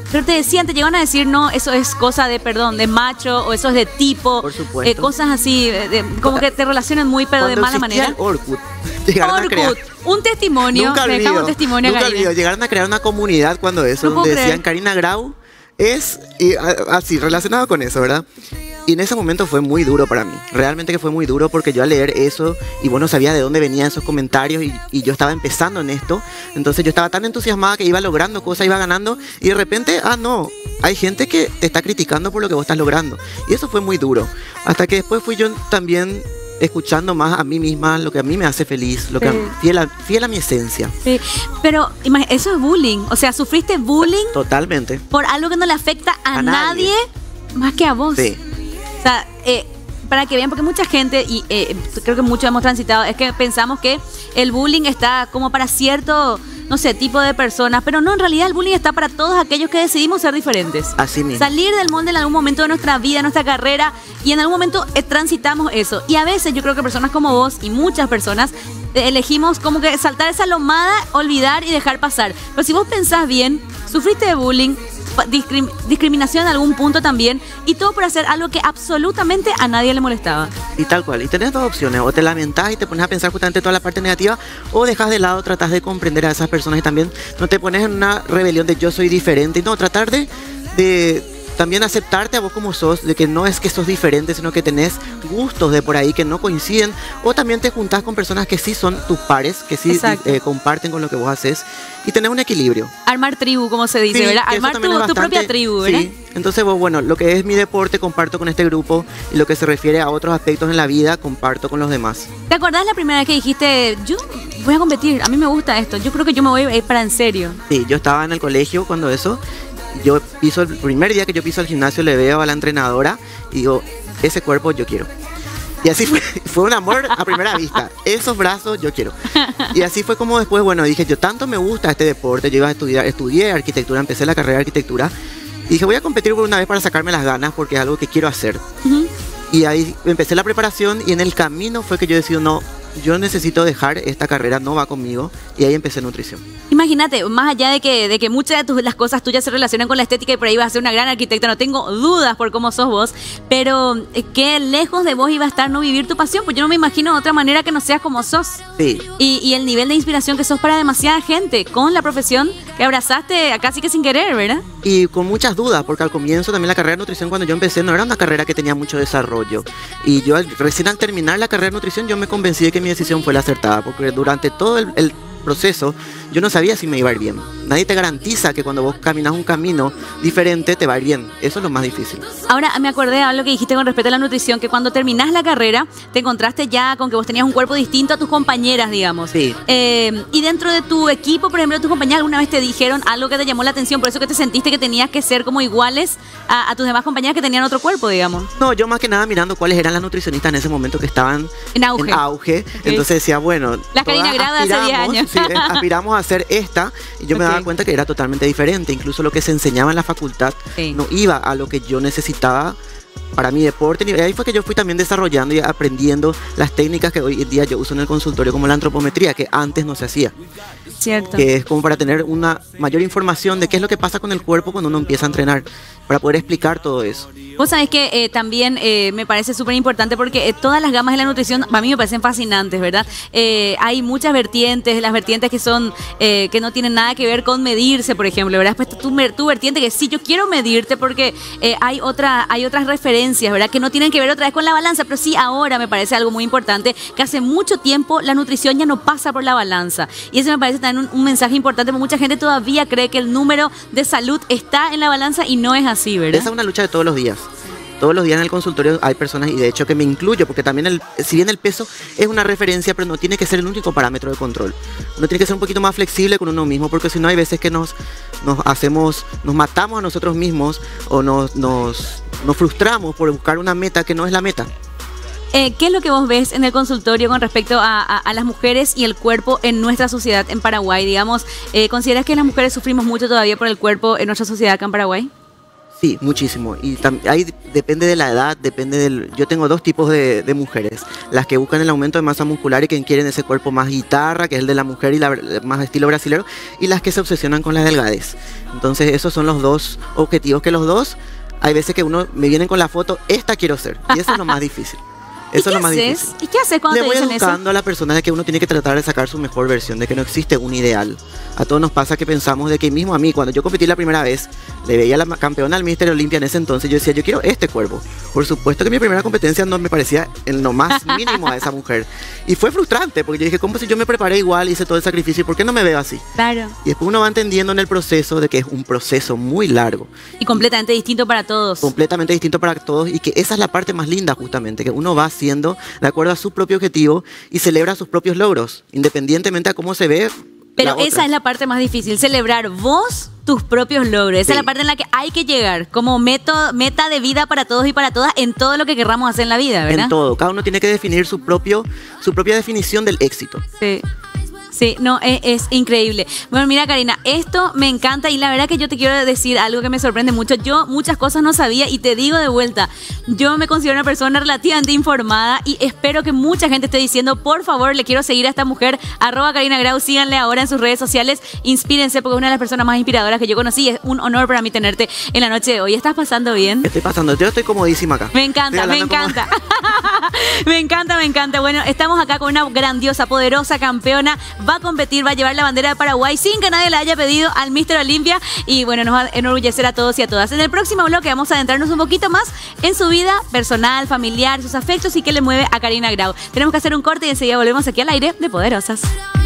Pero te decían, te llegan a decir, no, eso es cosa de, perdón, de macho, o eso es de tipo. Por supuesto. Eh, cosas así, de, como que te relacionan muy, pero de mala manera. El Orkut, llegaron Orkut, a crear, un testimonio, nunca le olvido, dejamos un testimonio nunca a Karina. olvido, llegaron a crear una comunidad cuando eso, No donde puedo decían creer. Karina Grau es, y, a- así, relacionado con eso, ¿verdad? Y en ese momento fue muy duro para mí, realmente que fue muy duro porque yo al leer eso, y bueno, sabía de dónde venían esos comentarios y, y yo estaba empezando en esto, entonces yo estaba tan entusiasmada que iba logrando cosas, iba ganando, y de repente, ah, no, hay gente que te está criticando por lo que vos estás logrando. Y eso fue muy duro, hasta que después fui yo también escuchando más a mí misma, lo que a mí me hace feliz, lo que Sí. fiel, a, fiel a mi esencia, Sí, pero imag- eso es bullying. O sea, sufriste bullying totalmente. por algo que no le afecta a, A nadie. nadie. Más que a vos. Sí. O sea, eh, para que vean, porque mucha gente, y eh, creo que muchos hemos transitado, es que pensamos que el bullying está como para cierto, no sé, tipo de personas, pero no, en realidad el bullying está para todos aquellos que decidimos ser diferentes. Así mismo. Salir del molde en algún momento de nuestra vida, de nuestra carrera, y en algún momento eh, transitamos eso. Y a veces yo creo que personas como vos y muchas personas eh, elegimos como que saltar esa lomada, olvidar y dejar pasar. Pero si vos pensás bien, sufriste de bullying, pa- discrim- discriminación en algún punto también, y todo por hacer algo que absolutamente a nadie le molestaba. Y tal cual. Y tenés dos opciones. O te lamentás y te pones a pensar justamente toda la parte negativa, o dejas de lado, tratás de comprender a esas personas y también no te pones en una rebelión de yo soy diferente. No, tratar de, de también aceptarte a vos como sos, de que no es que sos diferente, sino que tenés gustos de por ahí que no coinciden. O también te juntás con personas que sí son tus pares, que sí Exacto. eh, comparten con lo que vos haces. Y tenés un equilibrio. Armar tribu, como se dice, Sí, ¿verdad? que eso Armar tu, también es tu bastante- propia tribu, ¿verdad? Sí. Entonces, vos, bueno, lo que es mi deporte comparto con este grupo y lo que se refiere a otros aspectos en la vida comparto con los demás. ¿Te acordás la primera vez que dijiste, yo voy a competir, a mí me gusta esto, yo creo que yo me voy a ir para en serio? Sí, yo estaba en el colegio cuando eso, yo piso el primer día que yo piso al gimnasio, le veo a la entrenadora y digo, ese cuerpo yo quiero. Y así fue, fue un amor a primera vista. Esos brazos yo quiero. Y así fue como después, bueno, dije, yo tanto me gusta este deporte, yo iba a estudiar, estudié arquitectura, empecé la carrera de arquitectura. Y dije, voy a competir por una vez para sacarme las ganas porque es algo que quiero hacer. Ujú. Y ahí empecé la preparación y en el camino fue que yo decidí, no, yo necesito dejar esta carrera, no va conmigo. Y ahí empecé nutrición. Imagínate, más allá de que, de que muchas de tus, las cosas tuyas se relacionan con la estética y por ahí vas a ser una gran arquitecta, no tengo dudas por cómo sos vos, pero eh, qué lejos de vos iba a estar no vivir tu pasión, pues yo no me imagino de otra manera que no seas como sos. Sí. Y, y el nivel de inspiración que sos para demasiada gente, con la profesión que abrazaste casi que sin querer, ¿verdad? Y con muchas dudas, porque al comienzo también la carrera de nutrición cuando yo empecé no era una carrera que tenía mucho desarrollo. Y yo al- recién al terminar la carrera de nutrición yo me convencí de que mi decisión fue la acertada, porque durante todo el, el proceso yo no sabía si me iba a ir bien. Nadie te garantiza que cuando vos caminas un camino diferente te va a ir bien. Eso es lo más difícil. Ahora me acordé de algo que dijiste con respecto a la nutrición, que cuando terminás la carrera te encontraste ya con que vos tenías un cuerpo distinto a tus compañeras, digamos. Sí. Eh, y dentro de tu equipo, por ejemplo, tus compañeras alguna vez te dijeron algo que te llamó la atención, por eso que te sentiste que tenías que ser como iguales a, a tus demás compañeras que tenían otro cuerpo, digamos. No, yo más que nada mirando cuáles eran las nutricionistas en ese momento que estaban En auge. auge. Ok. Entonces decía, bueno, La Karina todas Grau de hace diez aspiramos, años. sí, eh, aspiramos a hacer esta. Y yo me Ok. daba cuenta que era totalmente diferente. Incluso lo que se enseñaba en la facultad Sí. no iba a lo que yo necesitaba para mi deporte. Y ahí fue que yo fui también desarrollando y aprendiendo las técnicas que hoy en día yo uso en el consultorio, como la antropometría, que antes no se hacía. Cierto. Que es como para tener una mayor información de qué es lo que pasa con el cuerpo cuando uno empieza a entrenar, para poder explicar todo eso. Vos sabés que eh, también eh, me parece súper importante porque eh, todas las gamas de la nutrición a mí me parecen fascinantes, ¿verdad? Eh, hay muchas vertientes, las vertientes que son eh, que no tienen nada que ver con medirse, por ejemplo, ¿verdad? Pues tu, tu vertiente que sí, yo quiero medirte porque eh, hay, otra, hay otras referencias, ¿verdad? Que no tienen que ver otra vez con la balanza, pero sí ahora me parece algo muy importante, que hace mucho tiempo la nutrición ya no pasa por la balanza. Y eso me parece también un, un mensaje importante, porque mucha gente todavía cree que el número de salud está en la balanza y no es así, ¿verdad? Esa es una lucha de todos los días. Todos los días en el consultorio hay personas, y de hecho que me incluyo, porque también el, si bien el peso es una referencia, pero no tiene que ser el único parámetro de control. Uno tiene que ser un poquito más flexible con uno mismo, porque si no hay veces que nos, nos hacemos, nos matamos a nosotros mismos o nos, nos, nos frustramos por buscar una meta que no es la meta. Eh, ¿Qué es lo que vos ves en el consultorio con respecto a, a, a las mujeres y el cuerpo en nuestra sociedad en Paraguay? Digamos, eh, ¿consideras que las mujeres sufrimos mucho todavía por el cuerpo en nuestra sociedad acá en Paraguay? Sí, muchísimo. Y tam- ahí depende de la edad, depende del... Yo tengo dos tipos de, de mujeres. Las que buscan el aumento de masa muscular y que quieren ese cuerpo más guitarra, que es el de la mujer y la, más estilo brasilero. Y las que se obsesionan con la delgadez. Entonces esos son los dos objetivos, que los dos, hay veces que uno me vienen con la foto, esta quiero ser. Y eso es lo más difícil. Eso ¿Y qué es lo más haces? difícil. ¿Y qué haces cuando Le te voy dicen eso? educando a la persona de que uno tiene que tratar de sacar su mejor versión, de que no existe un ideal. A todos nos pasa que pensamos de que mismo a mí, cuando yo competí la primera vez, le veía a la ma- campeona al Mister Olympia en ese entonces, yo decía, yo quiero este cuerpo. Por supuesto que mi primera competencia no me parecía en lo más mínimo a esa mujer. Y fue frustrante, porque yo dije, ¿cómo si yo me preparé igual, hice todo el sacrificio, ¿por qué no me veo así? Claro. Y después uno va entendiendo en el proceso de que es un proceso muy largo, Y completamente distinto para todos. completamente distinto para todos, y que esa es la parte más linda justamente, que uno va haciendo de acuerdo a su propio objetivo y celebra sus propios logros, independientemente a cómo se ve. Pero la esa otra. es la parte más difícil, celebrar vos tus propios logros. Esa Sí. es la parte en la que hay que llegar como meto- meta de vida para todos y para todas en todo lo que querramos hacer en la vida, ¿verdad? En todo, cada uno tiene que definir su propio, su propia definición del éxito. Sí. Sí, no, es, es increíble. Bueno, mira, Karina, esto me encanta y la verdad que yo te quiero decir algo que me sorprende mucho. Yo muchas cosas no sabía y te digo de vuelta, yo me considero una persona relativamente informada y espero que mucha gente esté diciendo, por favor, le quiero seguir a esta mujer, arroba Karina Grau, síganle ahora en sus redes sociales, inspírense porque es una de las personas más inspiradoras que yo conocí. Es un honor para mí tenerte en la noche de hoy. ¿Estás pasando bien? Estoy pasando, yo estoy comodísima acá. Me encanta, Estoy me hablando como- encanta. Me encanta, me encanta. Bueno, estamos acá con una grandiosa, poderosa campeona. Va a competir, va a llevar la bandera de Paraguay sin que nadie la haya pedido al Mister Olympia. Y bueno, nos va a enorgullecer a todos y a todas. En el próximo bloque vamos a adentrarnos un poquito más en su vida personal, familiar, sus afectos y qué le mueve a Karina Grau. Tenemos que hacer un corte y enseguida volvemos aquí al aire de Poderosas.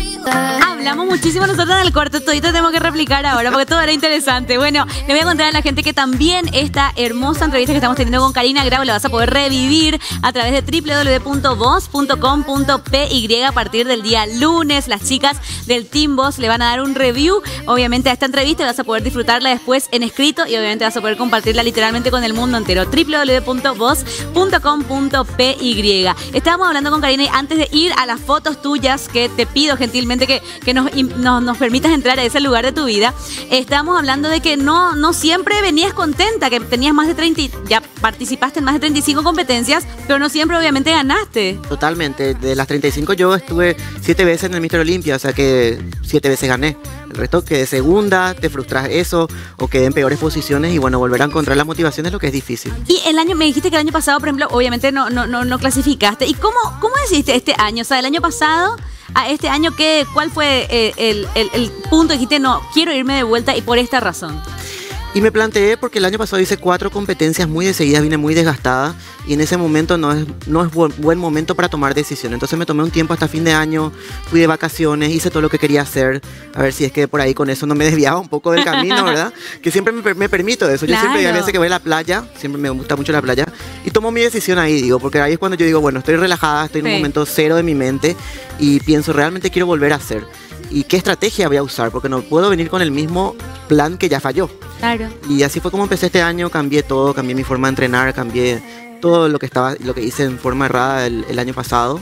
Hablamos muchísimo nosotros en el corte, todito tenemos que replicar ahora porque todo era interesante. Bueno, le voy a contar a la gente que también esta hermosa entrevista que estamos teniendo con Karina Grau la vas a poder revivir a través de doble u doble u doble u punto voz punto com punto pe y a partir del día lunes. Las chicas del Team Voz le van a dar un review, obviamente, a esta entrevista y vas a poder disfrutarla después en escrito y obviamente vas a poder compartirla literalmente con el mundo entero. doble u doble u doble u punto voz punto com punto pe y. Estábamos hablando con Karina y antes de ir a las fotos tuyas, que te pido gentilmente que, que nos, nos, nos permitas entrar a ese lugar de tu vida, estábamos hablando de que no, no siempre venías contenta, que tenías más de treinta, ya participaste en más de treinta y cinco competencias, pero no siempre obviamente ganaste. Totalmente, de las treinta y cinco yo estuve siete veces en el Mister Olympia, o sea que siete veces gané. El resto quedé segunda, te frustras eso, o quedé en peores posiciones y bueno, volver a encontrar la motivación es lo que es difícil. Y el año, me dijiste que el año pasado, por ejemplo, obviamente no, no, no, no clasificaste. ¿Y cómo, cómo decidiste este año? O sea, el año pasado a este año, ¿qué, ¿cuál fue eh, el, el, el punto? Dijiste, no, quiero irme de vuelta y por esta razón. Y me planteé porque el año pasado hice cuatro competencias muy de seguida, vine muy desgastada y en ese momento no es, no es buen, buen momento para tomar decisiones. Entonces me tomé un tiempo hasta fin de año, fui de vacaciones, hice todo lo que quería hacer, a ver si es que por ahí con eso no me desviaba un poco del camino, ¿verdad? Que siempre me, me permito eso. Yo Claro. siempre, a veces que voy a la playa, siempre me gusta mucho la playa, y tomo mi decisión ahí, digo, porque ahí es cuando yo digo, bueno, estoy relajada, estoy en Sí. un momento cero de mi mente y pienso, realmente quiero volver a hacer. ¿Y qué estrategia voy a usar? Porque no puedo venir con el mismo plan que ya falló. Claro. Y así fue como empecé este año, cambié todo, cambié mi forma de entrenar, cambié todo lo que estaba, lo que hice en forma errada el, el año pasado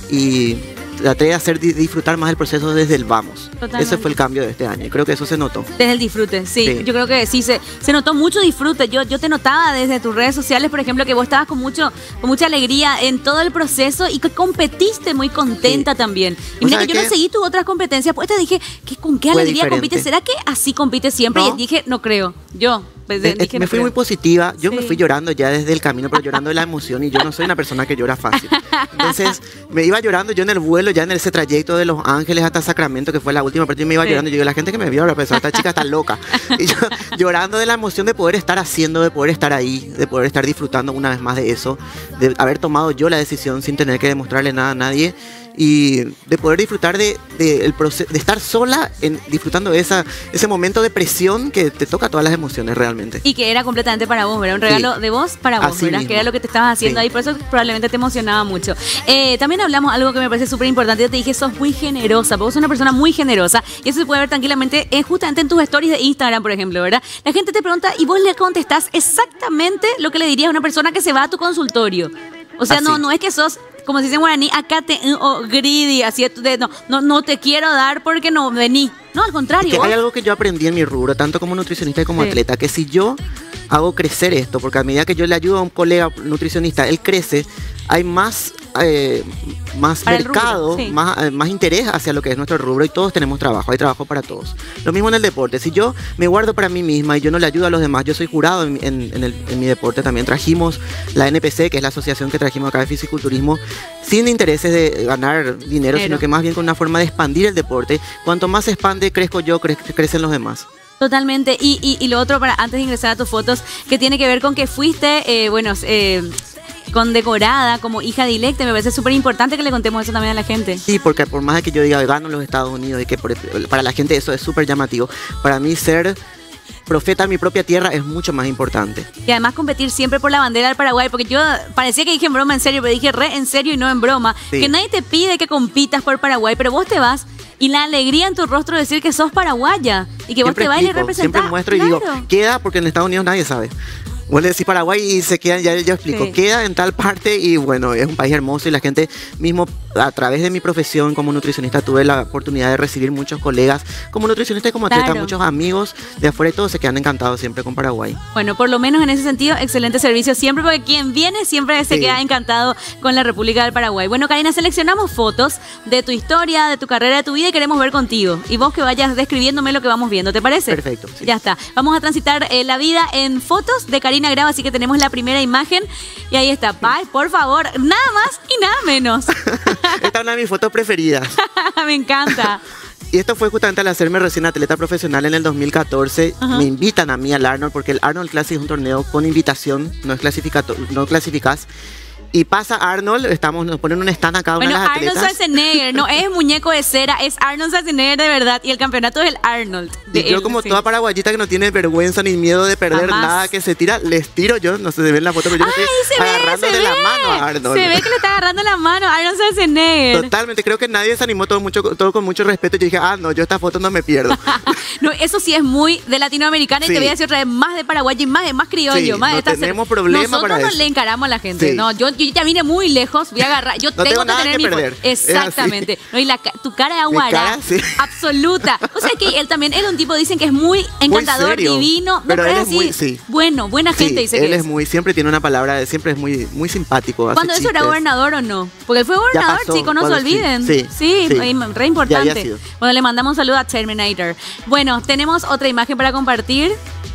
y traté de hacer di- disfrutar más el proceso desde el vamos. Totalmente. Ese fue el cambio de este año y creo que eso se notó. Desde el disfrute, sí. Sí. Yo creo que sí, se, se notó mucho disfrute. Yo, yo te notaba desde tus redes sociales, por ejemplo, que vos estabas con mucho, con mucha alegría en todo el proceso y que competiste muy contenta Sí. también. Y ¿Vos mira que sabés yo no qué? seguí tus otras competencias, pues te dije, ¿qué, ¿con qué Fue alegría diferente. compites? ¿Será que así compites siempre? No. Y dije, no creo. Yo, pues, Eh, eh, dije, me no fui creo. muy positiva, yo me Sí. fui llorando ya desde el camino, pero llorando de la emoción y yo no soy una persona que llora fácil. Entonces me iba llorando yo en el vuelo, ya en ese trayecto de Los Ángeles hasta Sacramento, que fue la última parte, yo me iba Sí. llorando y yo digo, la gente que me vio ahora pensó, esta chica está loca. Y yo llorando de la emoción de poder estar haciendo, de poder estar ahí, de poder estar disfrutando una vez más de eso, de haber tomado yo la decisión sin tener que demostrarle nada a nadie. Y de poder disfrutar de, de, el proce- de estar sola, en, disfrutando de esa, ese momento de presión que te toca todas las emociones realmente. Y que era completamente para vos, ¿verdad? Un regalo Sí. de vos para vos, Así ¿verdad? mismo. Que era lo que te estabas haciendo Sí. ahí, por eso probablemente te emocionaba mucho. Eh, también hablamos algo que me parece súper importante. Yo te dije, sos muy generosa, porque vos sos una persona muy generosa. Y eso se puede ver tranquilamente eh, justamente en tus stories de Instagram, por ejemplo, ¿verdad? La gente te pregunta y vos le contestás exactamente lo que le dirías a una persona que se va a tu consultorio. O sea, Así. no, no es que sos, como se dice en guaraní, acá te o greedy, así de, no, no, no te quiero dar porque no vení. No, al contrario. Que vos- hay algo que yo aprendí en mi rubro, tanto como nutricionista como Sí. atleta, que si yo hago crecer esto, porque a medida que yo le ayudo a un colega nutricionista, él crece, hay más, eh, más mercado, rubro, sí. más, eh, más interés hacia lo que es nuestro rubro y todos tenemos trabajo, hay trabajo para todos. Lo mismo en el deporte, si yo me guardo para mí misma y yo no le ayudo a los demás, yo soy jurado en, en, en, el, en mi deporte también, trajimos la N P C, que es la asociación que trajimos acá de fisiculturismo, sin intereses de ganar dinero, Pero. sino que más bien con una forma de expandir el deporte. Cuanto más se expande, crezco yo, cre crecen los demás. Totalmente. Y, y, y lo otro, para antes de ingresar a tus fotos, que tiene que ver con que fuiste, eh, bueno, eh, condecorada como hija directa. Me parece súper importante que le contemos eso también a la gente. Sí, porque por más de que yo diga gano en los Estados Unidos y que por, para la gente eso es súper llamativo, para mí ser profeta en mi propia tierra es mucho más importante. Y además competir siempre por la bandera del Paraguay, porque yo parecía que dije en broma en serio, pero dije re en serio y no en broma. Sí. Que nadie te pide que compitas por Paraguay, pero vos te vas y la alegría en tu rostro de decir que sos paraguaya y que vos Siempre te vas y le explico, representás. Siempre muestro y Claro. digo, queda porque en Estados Unidos nadie sabe. Vos le decís Paraguay y se quedan, ya yo explico, Sí. queda en tal parte y bueno, es un país hermoso y la gente mismo, a través de mi profesión como nutricionista, tuve la oportunidad de recibir muchos colegas como nutricionista y como atleta, Claro. muchos amigos de afuera y todos se quedan encantados siempre con Paraguay. Bueno, por lo menos en ese sentido, excelente servicio siempre, porque quien viene siempre se Sí. queda encantado con la República del Paraguay. Bueno, Karina, seleccionamos fotos de tu historia, de tu carrera, de tu vida y queremos ver contigo. Y vos que vayas describiéndome lo que vamos viendo, ¿te parece? Perfecto, sí. Ya está. Vamos a transitar eh, la vida en fotos de Karina Grau, así que tenemos la primera imagen. Y ahí está. Paz, por favor, nada más y nada menos. Esta es una de mis fotos preferidas. Me encanta. Y esto fue justamente al hacerme recién atleta profesional en el dos mil catorce. Ajá. Me invitan a mí al Arnold, porque el Arnold Classic es un torneo con invitación, no es clasificato, no clasificás. Y pasa Arnold, estamos, nos ponen un stand a cada una Bueno, de las Arnold atletas. Schwarzenegger, no es muñeco de cera, es Arnold Schwarzenegger de verdad. Y el campeonato es el Arnold. De Y yo él, como sí. toda paraguayita que no tiene vergüenza ni miedo de perder Jamás. nada que se tira, les tiro yo, no sé si ven la foto, pero yo le Ay, estoy se ve, agarrándole se la ve. mano a Arnold. Se ve que le está agarrando la mano a Arnold Schwarzenegger. Totalmente, creo que nadie se animó, todo, mucho, todo con mucho respeto. Yo dije, ah, no, yo esta foto no me pierdo. No, eso sí es muy de latinoamericana y Sí. te voy a decir otra vez más de paraguayo y más de más criollo. Sí, más de no esta- tenemos problema Nosotros para no eso. le encaramos a la gente. Sí. No, yo, yo ya vine muy lejos, voy a agarrar. Yo No tengo, tengo que nada tener que mi perder. Es así. Exactamente. No, y la, ca- tu cara de Mi aguará. cara, sí. Absoluta. O sea que él también era un tipo, dicen que es muy encantador, serio. divino. No, Pero él es es así. muy- sí. Bueno, buena gente Sí, dice él que es es. muy, siempre tiene una palabra, siempre es muy, muy simpático. hace ¿Cuándo eso era chistes. gobernador o no? Porque él fue gobernador, pasó, chicos, no se cuando sí, olviden. sí, sí, sí. re Ya importante. había sido. Bueno, le mandamos un saludo a Terminator. Bueno, tenemos otra imagen para compartir.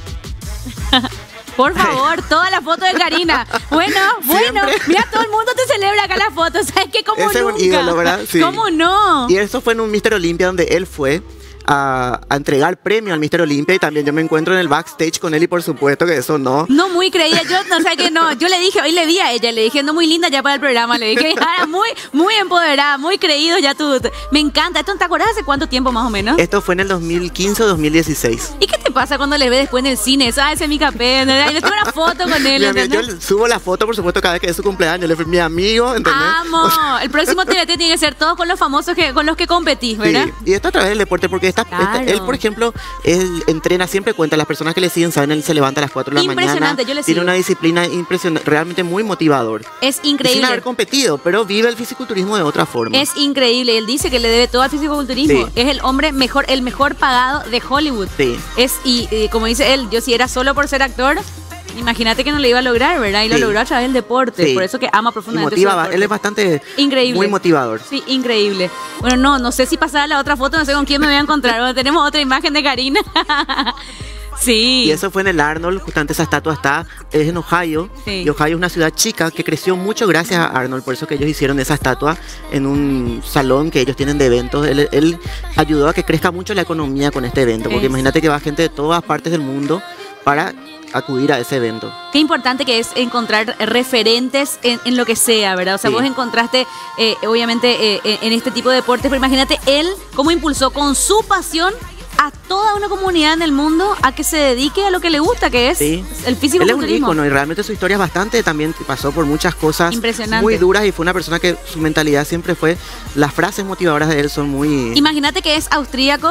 Por favor, toda la foto de Karina. Bueno, bueno, Siempre. mira, todo el mundo te celebra acá las fotos. ¿Sabes qué? ¿Cómo Ese es un nunca? ídolo, ¿verdad? Sí. ¿Cómo no? Y eso fue en un míster Olympia donde él fue a, a entregar premio al míster Olympia y también yo me encuentro en el backstage con él y por supuesto que eso no. No, muy creída. Yo no sé que no. Yo le dije, hoy le vi a ella, le dije, no, muy linda ya para el programa. Le dije, ah, muy, muy empoderada, muy creído ya tú. Me encanta. ¿Esto te acuerdas hace cuánto tiempo más o menos? Esto fue en el dos mil quince o dos mil dieciséis. ¿Y qué te pasa cuando le ves después en el cine? Eso, ah, ese es mi capé. Y le tomo una foto con él. Mi amigo, yo ¿entendés? le subo la foto, por supuesto, cada vez que es su cumpleaños. Le fui mi amigo, ¿entendés? Amo. El próximo T V T tiene que ser todos con los famosos que, con los que competís, ¿verdad? Sí, y esto a través del deporte, porque esta, esta- Claro. él, por ejemplo, él entrena, siempre cuenta, las personas que le siguen saben, él se levanta a las cuatro de la mañana. Impresionante, yo le Tiene sigo. una disciplina impresionante, realmente muy motivador. Es Y sin increíble. haber competido, pero vive el fisiculturismo de otra forma. Es increíble. Él dice que le debe todo al fisicoculturismo. Sí. Es el hombre mejor, el mejor pagado de Hollywood. Sí. Es, y, y como dice él, yo si era solo por ser actor, imagínate que no lo iba a lograr, ¿verdad? Y lo Sí. logró a través del deporte. Sí. Por eso que ama Y profundamente. motiva, su deporte. él es bastante Increíble. muy motivador. Sí, increíble. Bueno, no, no sé si pasará la otra foto, no sé con quién me voy a encontrar. Bueno, tenemos otra imagen de Karina. Sí. Y eso fue en el Arnold, justamente esa estatua está, es en Ohio. Sí. Y Ohio es una ciudad chica que creció mucho gracias a Arnold, por eso que ellos hicieron esa estatua en un salón que ellos tienen de eventos. Él, él ayudó a que crezca mucho la economía con este evento, porque Es. imagínate que va gente de todas partes del mundo para acudir a ese evento. Qué importante que es encontrar referentes en, en lo que sea, ¿verdad? O sea, Sí. vos encontraste, eh, obviamente, eh, en este tipo de deportes, pero imagínate él cómo impulsó con su pasión a toda una comunidad en el mundo a que se dedique a lo que le gusta, que es Sí. el Él es un fisicoculturismo. ícono y realmente su historia es bastante, también pasó por muchas cosas Impresionante. muy duras y fue una persona que su mentalidad siempre fue, las frases motivadoras de él son muy... Imagínate que es austríaco,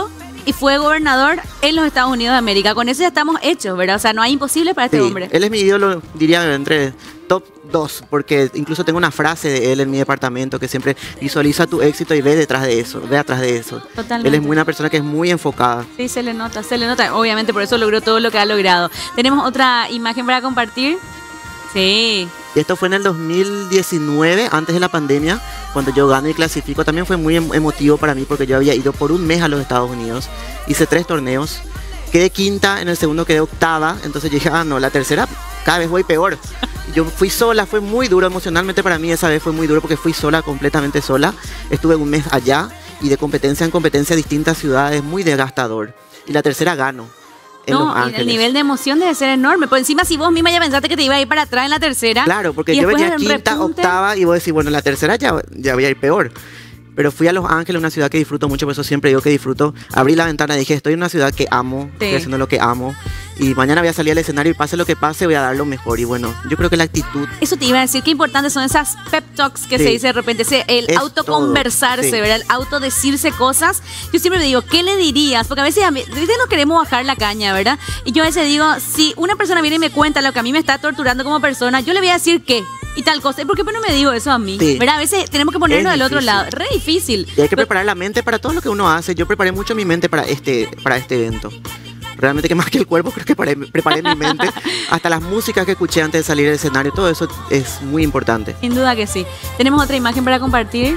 y fue gobernador en los Estados Unidos de América. Con eso ya estamos hechos, ¿verdad? O sea, no hay imposible para este Sí, hombre. él es mi ídolo, diría, entre top dos, porque incluso tengo una frase de él en mi departamento que siempre visualiza tu éxito y ve detrás de eso, ve atrás de eso. Totalmente. Él es muy una persona que es muy enfocada. Sí, se le nota, se le nota. Obviamente por eso logró todo lo que ha logrado. ¿Tenemos otra imagen para compartir? Sí. Y esto fue en el dos mil diecinueve, antes de la pandemia, cuando yo gano y clasifico. También fue muy em- emotivo para mí porque yo había ido por un mes a los Estados Unidos. Hice tres torneos. Quedé quinta, en el segundo quedé octava. Entonces yo dije, ah, no, la tercera cada vez voy peor. Yo fui sola, fue muy duro emocionalmente para mí. Esa vez fue muy duro porque fui sola, completamente sola. Estuve un mes allá y de competencia en competencia a distintas ciudades, muy desgastador. Y la tercera gano. En Los No, y Ángeles. el nivel de emoción debe ser enorme. Por encima, si vos misma ya pensaste que te iba a ir para atrás en la tercera. Claro, porque y yo después venía el quinta, repunte. octava y vos decís, bueno, la tercera ya, ya voy a ir peor. Pero fui a Los Ángeles, una ciudad que disfruto mucho, por eso siempre digo que disfruto. Abrí la ventana y dije, estoy en una ciudad que amo, Sí. estoy haciendo lo que amo. Y mañana voy a salir al escenario y pase lo que pase, voy a dar lo mejor. Y bueno, yo creo que la actitud... Eso te iba a decir, qué importantes son esas pep talks que Sí. se dice de repente, ese, el Es autoconversarse, todo, sí. ¿verdad? El autodecirse cosas. Yo siempre me digo, ¿qué le dirías? Porque a veces, a mí- a veces nos queremos bajar la caña, ¿verdad? Y yo a veces digo, si una persona viene y me cuenta lo que a mí me está torturando como persona, yo le voy a decir qué y tal cosa. ¿Y por qué no me digo eso a mí? Sí. ¿Verdad? A veces tenemos que ponernos Es del otro difícil. lado. Re difícil. Y hay que Pero- preparar la mente para todo lo que uno hace. Yo preparé mucho mi mente para este, para este evento. Realmente que más que el cuerpo, creo que preparé, preparé mi mente. Hasta las músicas que escuché antes de salir del escenario, todo eso es muy importante. Sin duda que sí. ¿Tenemos otra imagen para compartir?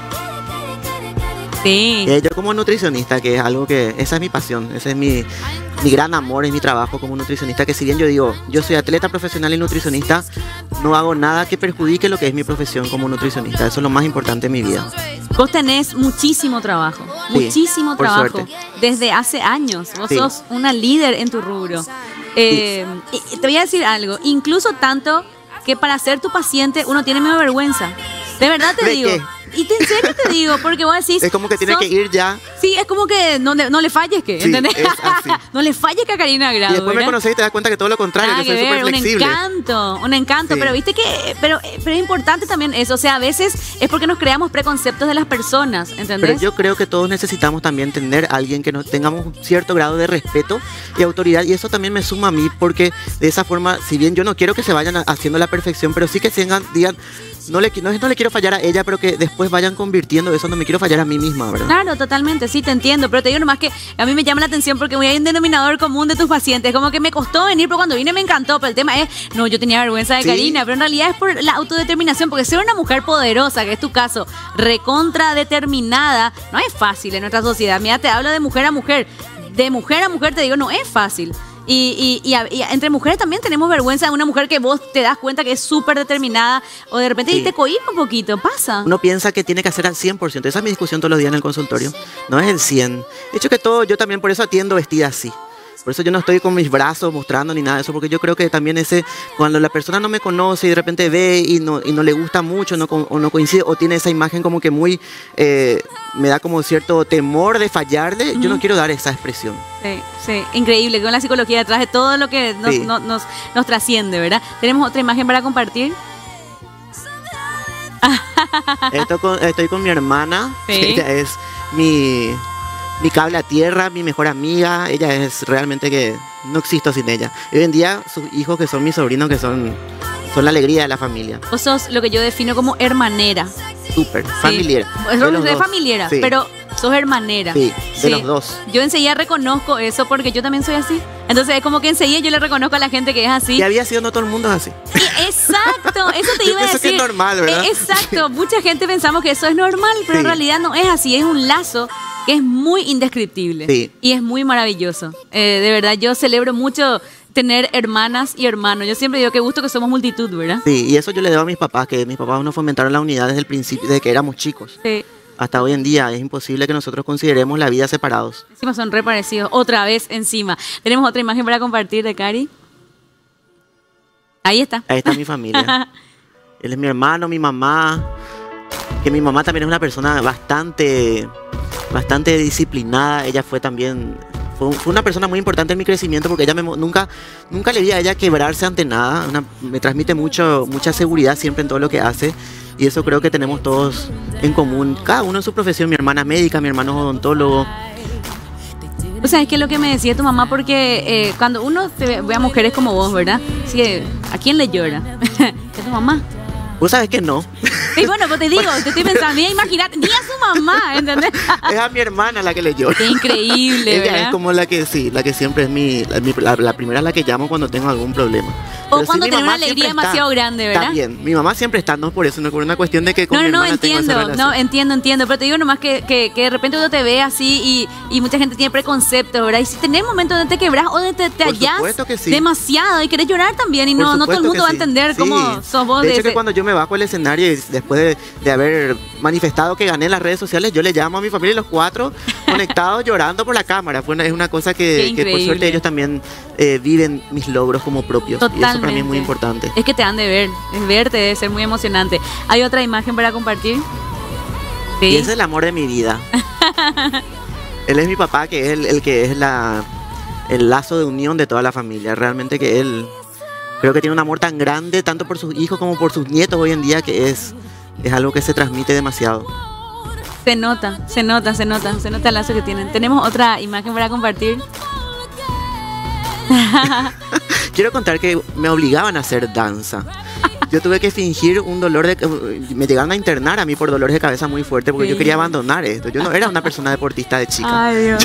Sí. Eh, yo como nutricionista, que es algo que, esa es mi pasión, ese es mi, mi gran amor, es mi trabajo como nutricionista, que si bien yo digo, yo soy atleta profesional y nutricionista, no hago nada que perjudique lo que es mi profesión como nutricionista. Eso es lo más importante en mi vida. Vos tenés muchísimo trabajo, Sí, muchísimo por trabajo, suerte. desde hace años. Vos Sí. sos una líder en tu rubro. Eh, y- y te voy a decir algo, incluso tanto que para ser tu paciente uno tiene medio vergüenza. De verdad te ¿De digo. qué? Y te, en serio te digo, porque vos decís... Es como que tiene sos- que ir ya. Sí, es como que no, le- no le falles, que, Sí, ¿entendés? es así. No le falles que a Karina Grado, Y después me ¿verdad? conoces y te das cuenta que todo lo contrario, Nada que soy que ver, súper un flexible. encanto, un encanto, Sí. pero viste que, pero, pero es importante también eso, o sea, a veces es porque nos creamos preconceptos de las personas, ¿entendés? Pero yo creo que todos necesitamos también tener a alguien que nos tengamos un cierto grado de respeto y autoridad, y eso también me suma a mí, porque de esa forma, si bien yo no quiero que se vayan a- haciendo la perfección, pero sí que tengan, digan, no le, no, no le quiero fallar a ella, pero que después vayan convirtiendo eso, no me quiero fallar a mí misma, ¿verdad? Claro, totalmente, sí, te entiendo, pero te digo nomás que a mí me llama la atención porque hay un denominador común de tus pacientes, como que me costó venir, pero cuando vine me encantó, pero el tema es, no, yo tenía vergüenza de Sí. Karina, pero en realidad es por la autodeterminación, porque ser una mujer poderosa, que es tu caso, recontra determinada, no es fácil en nuestra sociedad. Mira, te hablo de mujer a mujer, de mujer a mujer te digo, no es fácil. Y, y- y a- y entre mujeres también tenemos vergüenza de una mujer que vos te das cuenta que es súper determinada o de repente Sí. y te cohíbe un poquito, pasa. Uno piensa que tiene que hacer al cien por ciento. Esa es mi discusión todos los días en el consultorio. No es el cien. De hecho que todo, yo también por eso atiendo vestida así. Por eso yo no estoy con mis brazos mostrando ni nada de eso, porque yo creo que también ese, cuando la persona no me conoce y de repente ve y no, y no le gusta mucho no, co- o no coincide, o tiene esa imagen como que muy, eh, me da como cierto temor de fallarle, yo no quiero dar esa expresión. Sí, sí, increíble, con la psicología detrás de todo lo que nos, Sí. no- nos, nos trasciende, ¿verdad? Tenemos otra imagen para compartir. Esto con- estoy con mi hermana, Sí. que ella es mi, mi cable a tierra, mi mejor amiga, ella es realmente que no existo sin ella. Y hoy en día sus hijos que son mis sobrinos, que son, son la alegría de la familia, Vos sos lo que yo defino como hermanera. súper, Sí. familiar. Es de los de dos. familiera, Sí. pero sos hermanera. Sí, de Sí. los dos. Yo enseguida reconozco eso porque yo también soy así. Entonces es como que enseguida yo le reconozco a la gente que es así. Y había sido, no todo el mundo es así. Y exacto, eso te Yo iba a pienso que decir. es normal, ¿verdad? Eh, Exacto, mucha gente pensamos que eso es normal, pero en Sí. realidad no es así, es un lazo que es muy indescriptible Sí. y es muy maravilloso. Eh, de verdad, yo celebro mucho tener hermanas y hermanos. Yo siempre digo que gusto que somos multitud, ¿verdad? Sí, y eso yo le debo a mis papás, que mis papás nos fomentaron la unidad desde el principio, desde que éramos chicos. Sí. Hasta hoy en día es imposible que nosotros consideremos la vida separados. Encima son re parecidos. Otra vez encima. Tenemos otra imagen para compartir de Cari. Ahí está. Ahí está mi familia. Él es mi hermano, mi mamá. Que mi mamá también es una persona bastante, bastante disciplinada. Ella fue también, fue, fue una persona muy importante en mi crecimiento porque ella me, mo- nunca, nunca le vi a ella quebrarse ante nada. Una- me transmite mucho, mucha seguridad siempre en todo lo que hace. Y eso creo que tenemos todos en común. Cada uno en su profesión. Mi hermana médica, mi hermano es odontólogo. O sea, es que lo que me decía tu mamá, porque eh, cuando uno te ve a mujeres como vos, ¿verdad? Así que, ¿a quién le llora? ¿Es tu mamá? Vos sabés que no. Y bueno, pues te digo, te estoy pensando, ni a imaginar, ni a su mamá, ¿entendés? Es a mi hermana la que le llora. Qué increíble, Ella ¿verdad? es como la que, sí, la que siempre es mi, la, mi- la, la primera a la que llamo cuando tengo algún problema. O Pero sí, cuando mi tenés una mamá alegría siempre demasiado está. grande, ¿verdad? Está bien, mi mamá siempre está, no es por eso, no es por una cuestión de que con No, no, mi no, hermana tengo esa entiendo, relación. no, entiendo, entiendo, pero te digo nomás que, que, que de repente uno te ve así y, y mucha gente tiene preconceptos, ¿verdad? Y si tenés momentos donde te quebras o donde te, te Por hallás supuesto que sí. demasiado y querés llorar también y Por no, no todo el supuesto mundo que va a sí. entender Sí. cómo sos vos de de, hecho, ese... que cuando yo me bajo al escenario y después de, de haber manifestado que gané en las redes sociales, yo le llamo a mi familia y los cuatro conectados llorando por la cámara. Fue una- es una cosa Qué que, que por increíble. suerte ellos también eh, viven mis logros como propios. Y eso para mí es muy Totalmente. importante. Es que te han de ver, es verte, debe ser muy emocionante. ¿Hay otra imagen para compartir? Sí. Y ese es el amor de mi vida. Él es mi papá, que es el, el que es la, el lazo de unión de toda la familia. Realmente que él creo que tiene un amor tan grande, tanto por sus hijos como por sus nietos hoy en día, que es, es algo que se transmite demasiado. Se nota, se nota, se nota, se nota el lazo que tienen. ¿Tenemos otra imagen para compartir? Quiero contar que me obligaban a hacer danza. Yo tuve que fingir un dolor de... Me llegaron a internar a mí por dolores de cabeza muy fuerte porque Sí. yo quería abandonar esto. Yo no era una persona deportista de chica. Ay, Dios.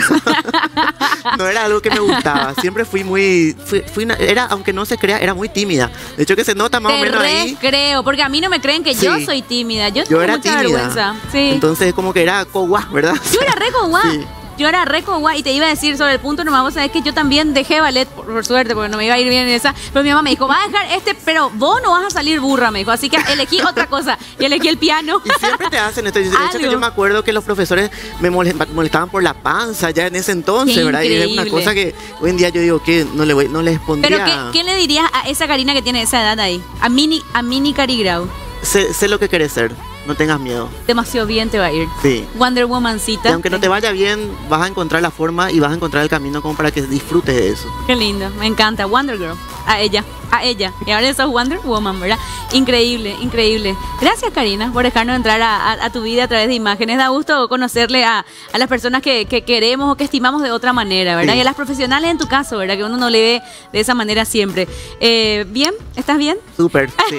No era algo que me gustaba. Siempre fui muy... Fui, fui una- era, aunque no se crea, era muy tímida. De hecho, que se nota más o Te menos re ahí. creo, porque a mí no me creen que yo Sí. soy tímida. Yo Yo tengo era mucha tímida. vergüenza. Sí. Entonces, como que era coguá, ¿verdad? Yo era re guá. Sí. Yo era re guá y te iba a decir sobre el punto nomás, vos sabés que yo también dejé ballet, por, por suerte, porque no me iba a ir bien en esa, pero mi mamá me dijo, va a dejar este, pero vos no vas a salir burra, me dijo, así que elegí otra cosa, y elegí el piano. Y siempre te hacen esto. De hecho, que Algo. yo me acuerdo que los profesores me mole- molestaban por la panza ya en ese entonces, Qué ¿verdad? Y es una increíble. cosa que hoy en día yo digo que no le voy, no les pondría... Pero ¿qué, ¿qué le dirías a esa Karina que tiene esa edad ahí? A Mini, a Mini Cari Grau. Sé, sé lo que querés ser, no tengas miedo. Demasiado bien te va a ir. Sí. Wonder Womancita. Y aunque no te vaya bien, vas a encontrar la forma y vas a encontrar el camino como para que disfrutes de eso. Qué lindo, me encanta. Wonder Girl. A ella, a ella. Y ahora sos Wonder Woman, ¿verdad? Increíble, increíble. Gracias, Karina, por dejarnos entrar a, a- a tu vida a través de imágenes. Da gusto conocerle a, a las personas que, que queremos o que estimamos de otra manera, ¿verdad? Sí. Y a las profesionales en tu caso, ¿verdad? Que uno no le ve de esa manera siempre. Eh, ¿Bien? ¿Estás bien? Súper, sí.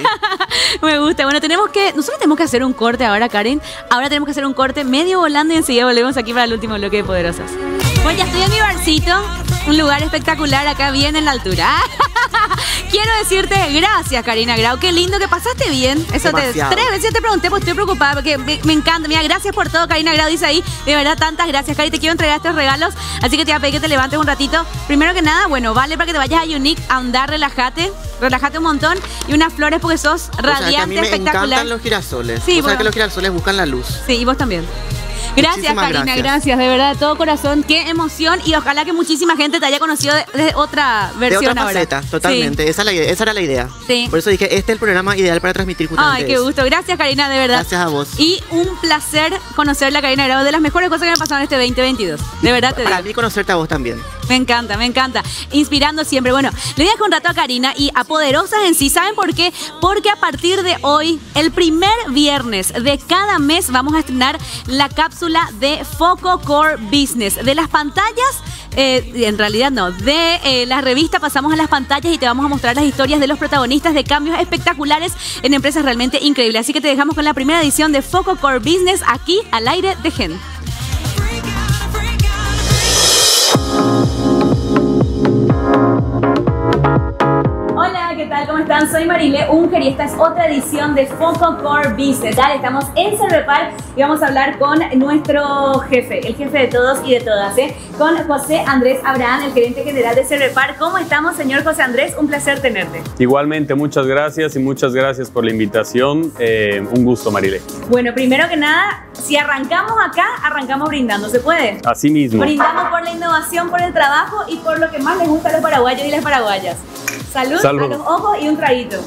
Me gusta. Bueno, tenemos que. Nosotros tenemos que hacer un corte ahora, Karen. Ahora tenemos que hacer un corte medio volando y enseguida volvemos aquí para el último bloque de Poderosas. Pues ya estoy en mi barcito. Un lugar espectacular acá bien en la altura. Quiero decirte gracias, Karina Grau. Qué lindo que pasaste bien. Eso te, Demasiado. tres veces te pregunté, pues estoy preocupada porque me, me encanta. Mira, gracias por todo, Karina Grau. Dice ahí, de verdad, tantas gracias, Cari. Te quiero entregar estos regalos. Así que te voy a pedir que te levantes un ratito. Primero que nada, bueno, vale para que te vayas a Unique a andar, relájate. Relájate un montón. Y unas flores porque sos O sea, que a radiante, mí me espectacular. encantan los girasoles. Sí, o sea, bueno. que los girasoles buscan la luz. Sí, y vos también. Gracias, Muchísimas Karina, gracias. gracias. de verdad, de todo corazón. Qué emoción y ojalá que muchísima gente te haya conocido de, de otra De versión otra ahora. faceta, totalmente. Esa, es la idea- esa era la idea. Sí. Por eso dije, este es el programa ideal para transmitir Sí. justamente Ay, qué eso. gusto. Gracias, Karina, de verdad. Gracias a vos. Y un placer conocerla, Karina Grau, de las mejores cosas que me pasaron este veinte veintidós. De verdad te Para digo. mí conocerte a vos también. Me encanta, me encanta. Inspirando siempre. Bueno, le dejo un rato a Karina y a Poderosas en sí. ¿Saben por qué? Porque a partir de hoy, el primer viernes de cada mes, vamos a estrenar la cápsula de Foco Core Business. De las pantallas, eh, en realidad no, de eh, la revista pasamos a las pantallas y te vamos a mostrar las historias de los protagonistas de cambios espectaculares en empresas realmente increíbles. Así que te dejamos con la primera edición de Foco Core Business aquí al aire de Gen. Hola, ¿qué tal? ¿Cómo están? Soy Marilé Unger y esta es otra edición de Foco Core Business. Dale, estamos en Cervepar y vamos a hablar con nuestro jefe, el jefe de todos y de todas, ¿eh? Con José Andrés Abraham, el gerente general de Cervepar. ¿Cómo estamos, señor José Andrés? Un placer tenerte. Igualmente, muchas gracias y muchas gracias por la invitación. Eh, un gusto, Marilé. Bueno, primero que nada, si arrancamos acá, arrancamos brindando, ¿se puede? Así mismo. Brindamos por la innovación, por el trabajo y por lo que más les gusta a los paraguayos y las paraguayas. Salud, Salud. a los ojos y un traguito.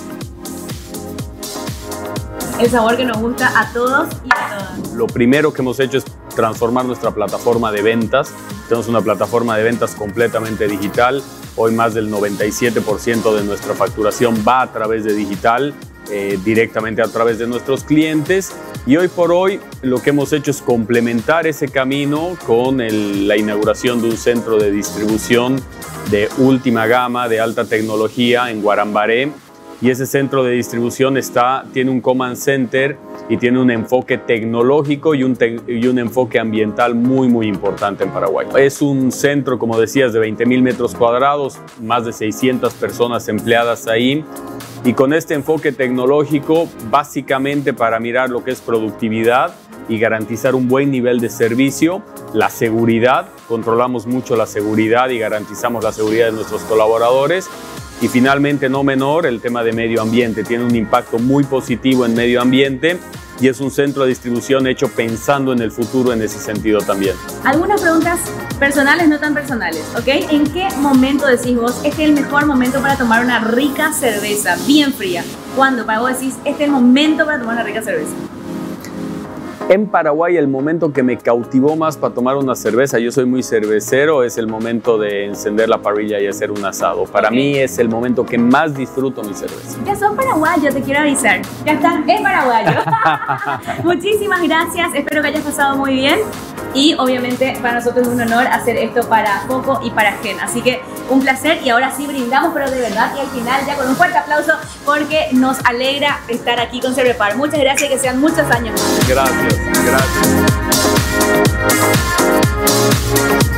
El sabor que nos gusta a todos y a todas. Lo primero que hemos hecho es transformar nuestra plataforma de ventas. Tenemos una plataforma de ventas completamente digital. Hoy más del noventa y siete por ciento de nuestra facturación va a través de digital, eh, directamente a través de nuestros clientes. Y hoy por hoy lo que hemos hecho es complementar ese camino con el, la inauguración de un centro de distribución de última gama, de alta tecnología en Guarambaré. Y ese centro de distribución está, tiene un command center y tiene un enfoque tecnológico y un, te, y un enfoque ambiental muy, muy importante en Paraguay. Es un centro, como decías, de veinte mil metros cuadrados, más de seiscientas personas empleadas ahí. Y con este enfoque tecnológico, básicamente para mirar lo que es productividad y garantizar un buen nivel de servicio, la seguridad, controlamos mucho la seguridad y garantizamos la seguridad de nuestros colaboradores. Y finalmente, no menor, el tema de medio ambiente. Tiene un impacto muy positivo en medio ambiente y es un centro de distribución hecho pensando en el futuro en ese sentido también. Algunas preguntas personales, no tan personales, ¿ok? ¿En qué momento decís vos, este es el mejor momento para tomar una rica cerveza, bien fría? ¿Cuándo? Para vos decís, este es el momento para tomar una rica cerveza. En Paraguay, el momento que me cautivó más para tomar una cerveza, yo soy muy cervecero, es el momento de encender la parrilla y hacer un asado. Para okay. mí es el momento que más disfruto mi cerveza. Ya sos paraguayo, te quiero avisar. Ya está, es paraguayo. Muchísimas gracias, espero que hayas pasado muy bien. Y obviamente para nosotros es un honor hacer esto para Foco y para Gen. Así que un placer y ahora sí brindamos, pero de verdad y al final ya con un fuerte aplauso porque nos alegra estar aquí con Cervepar. Muchas gracias y que sean muchos años más. Gracias, gracias.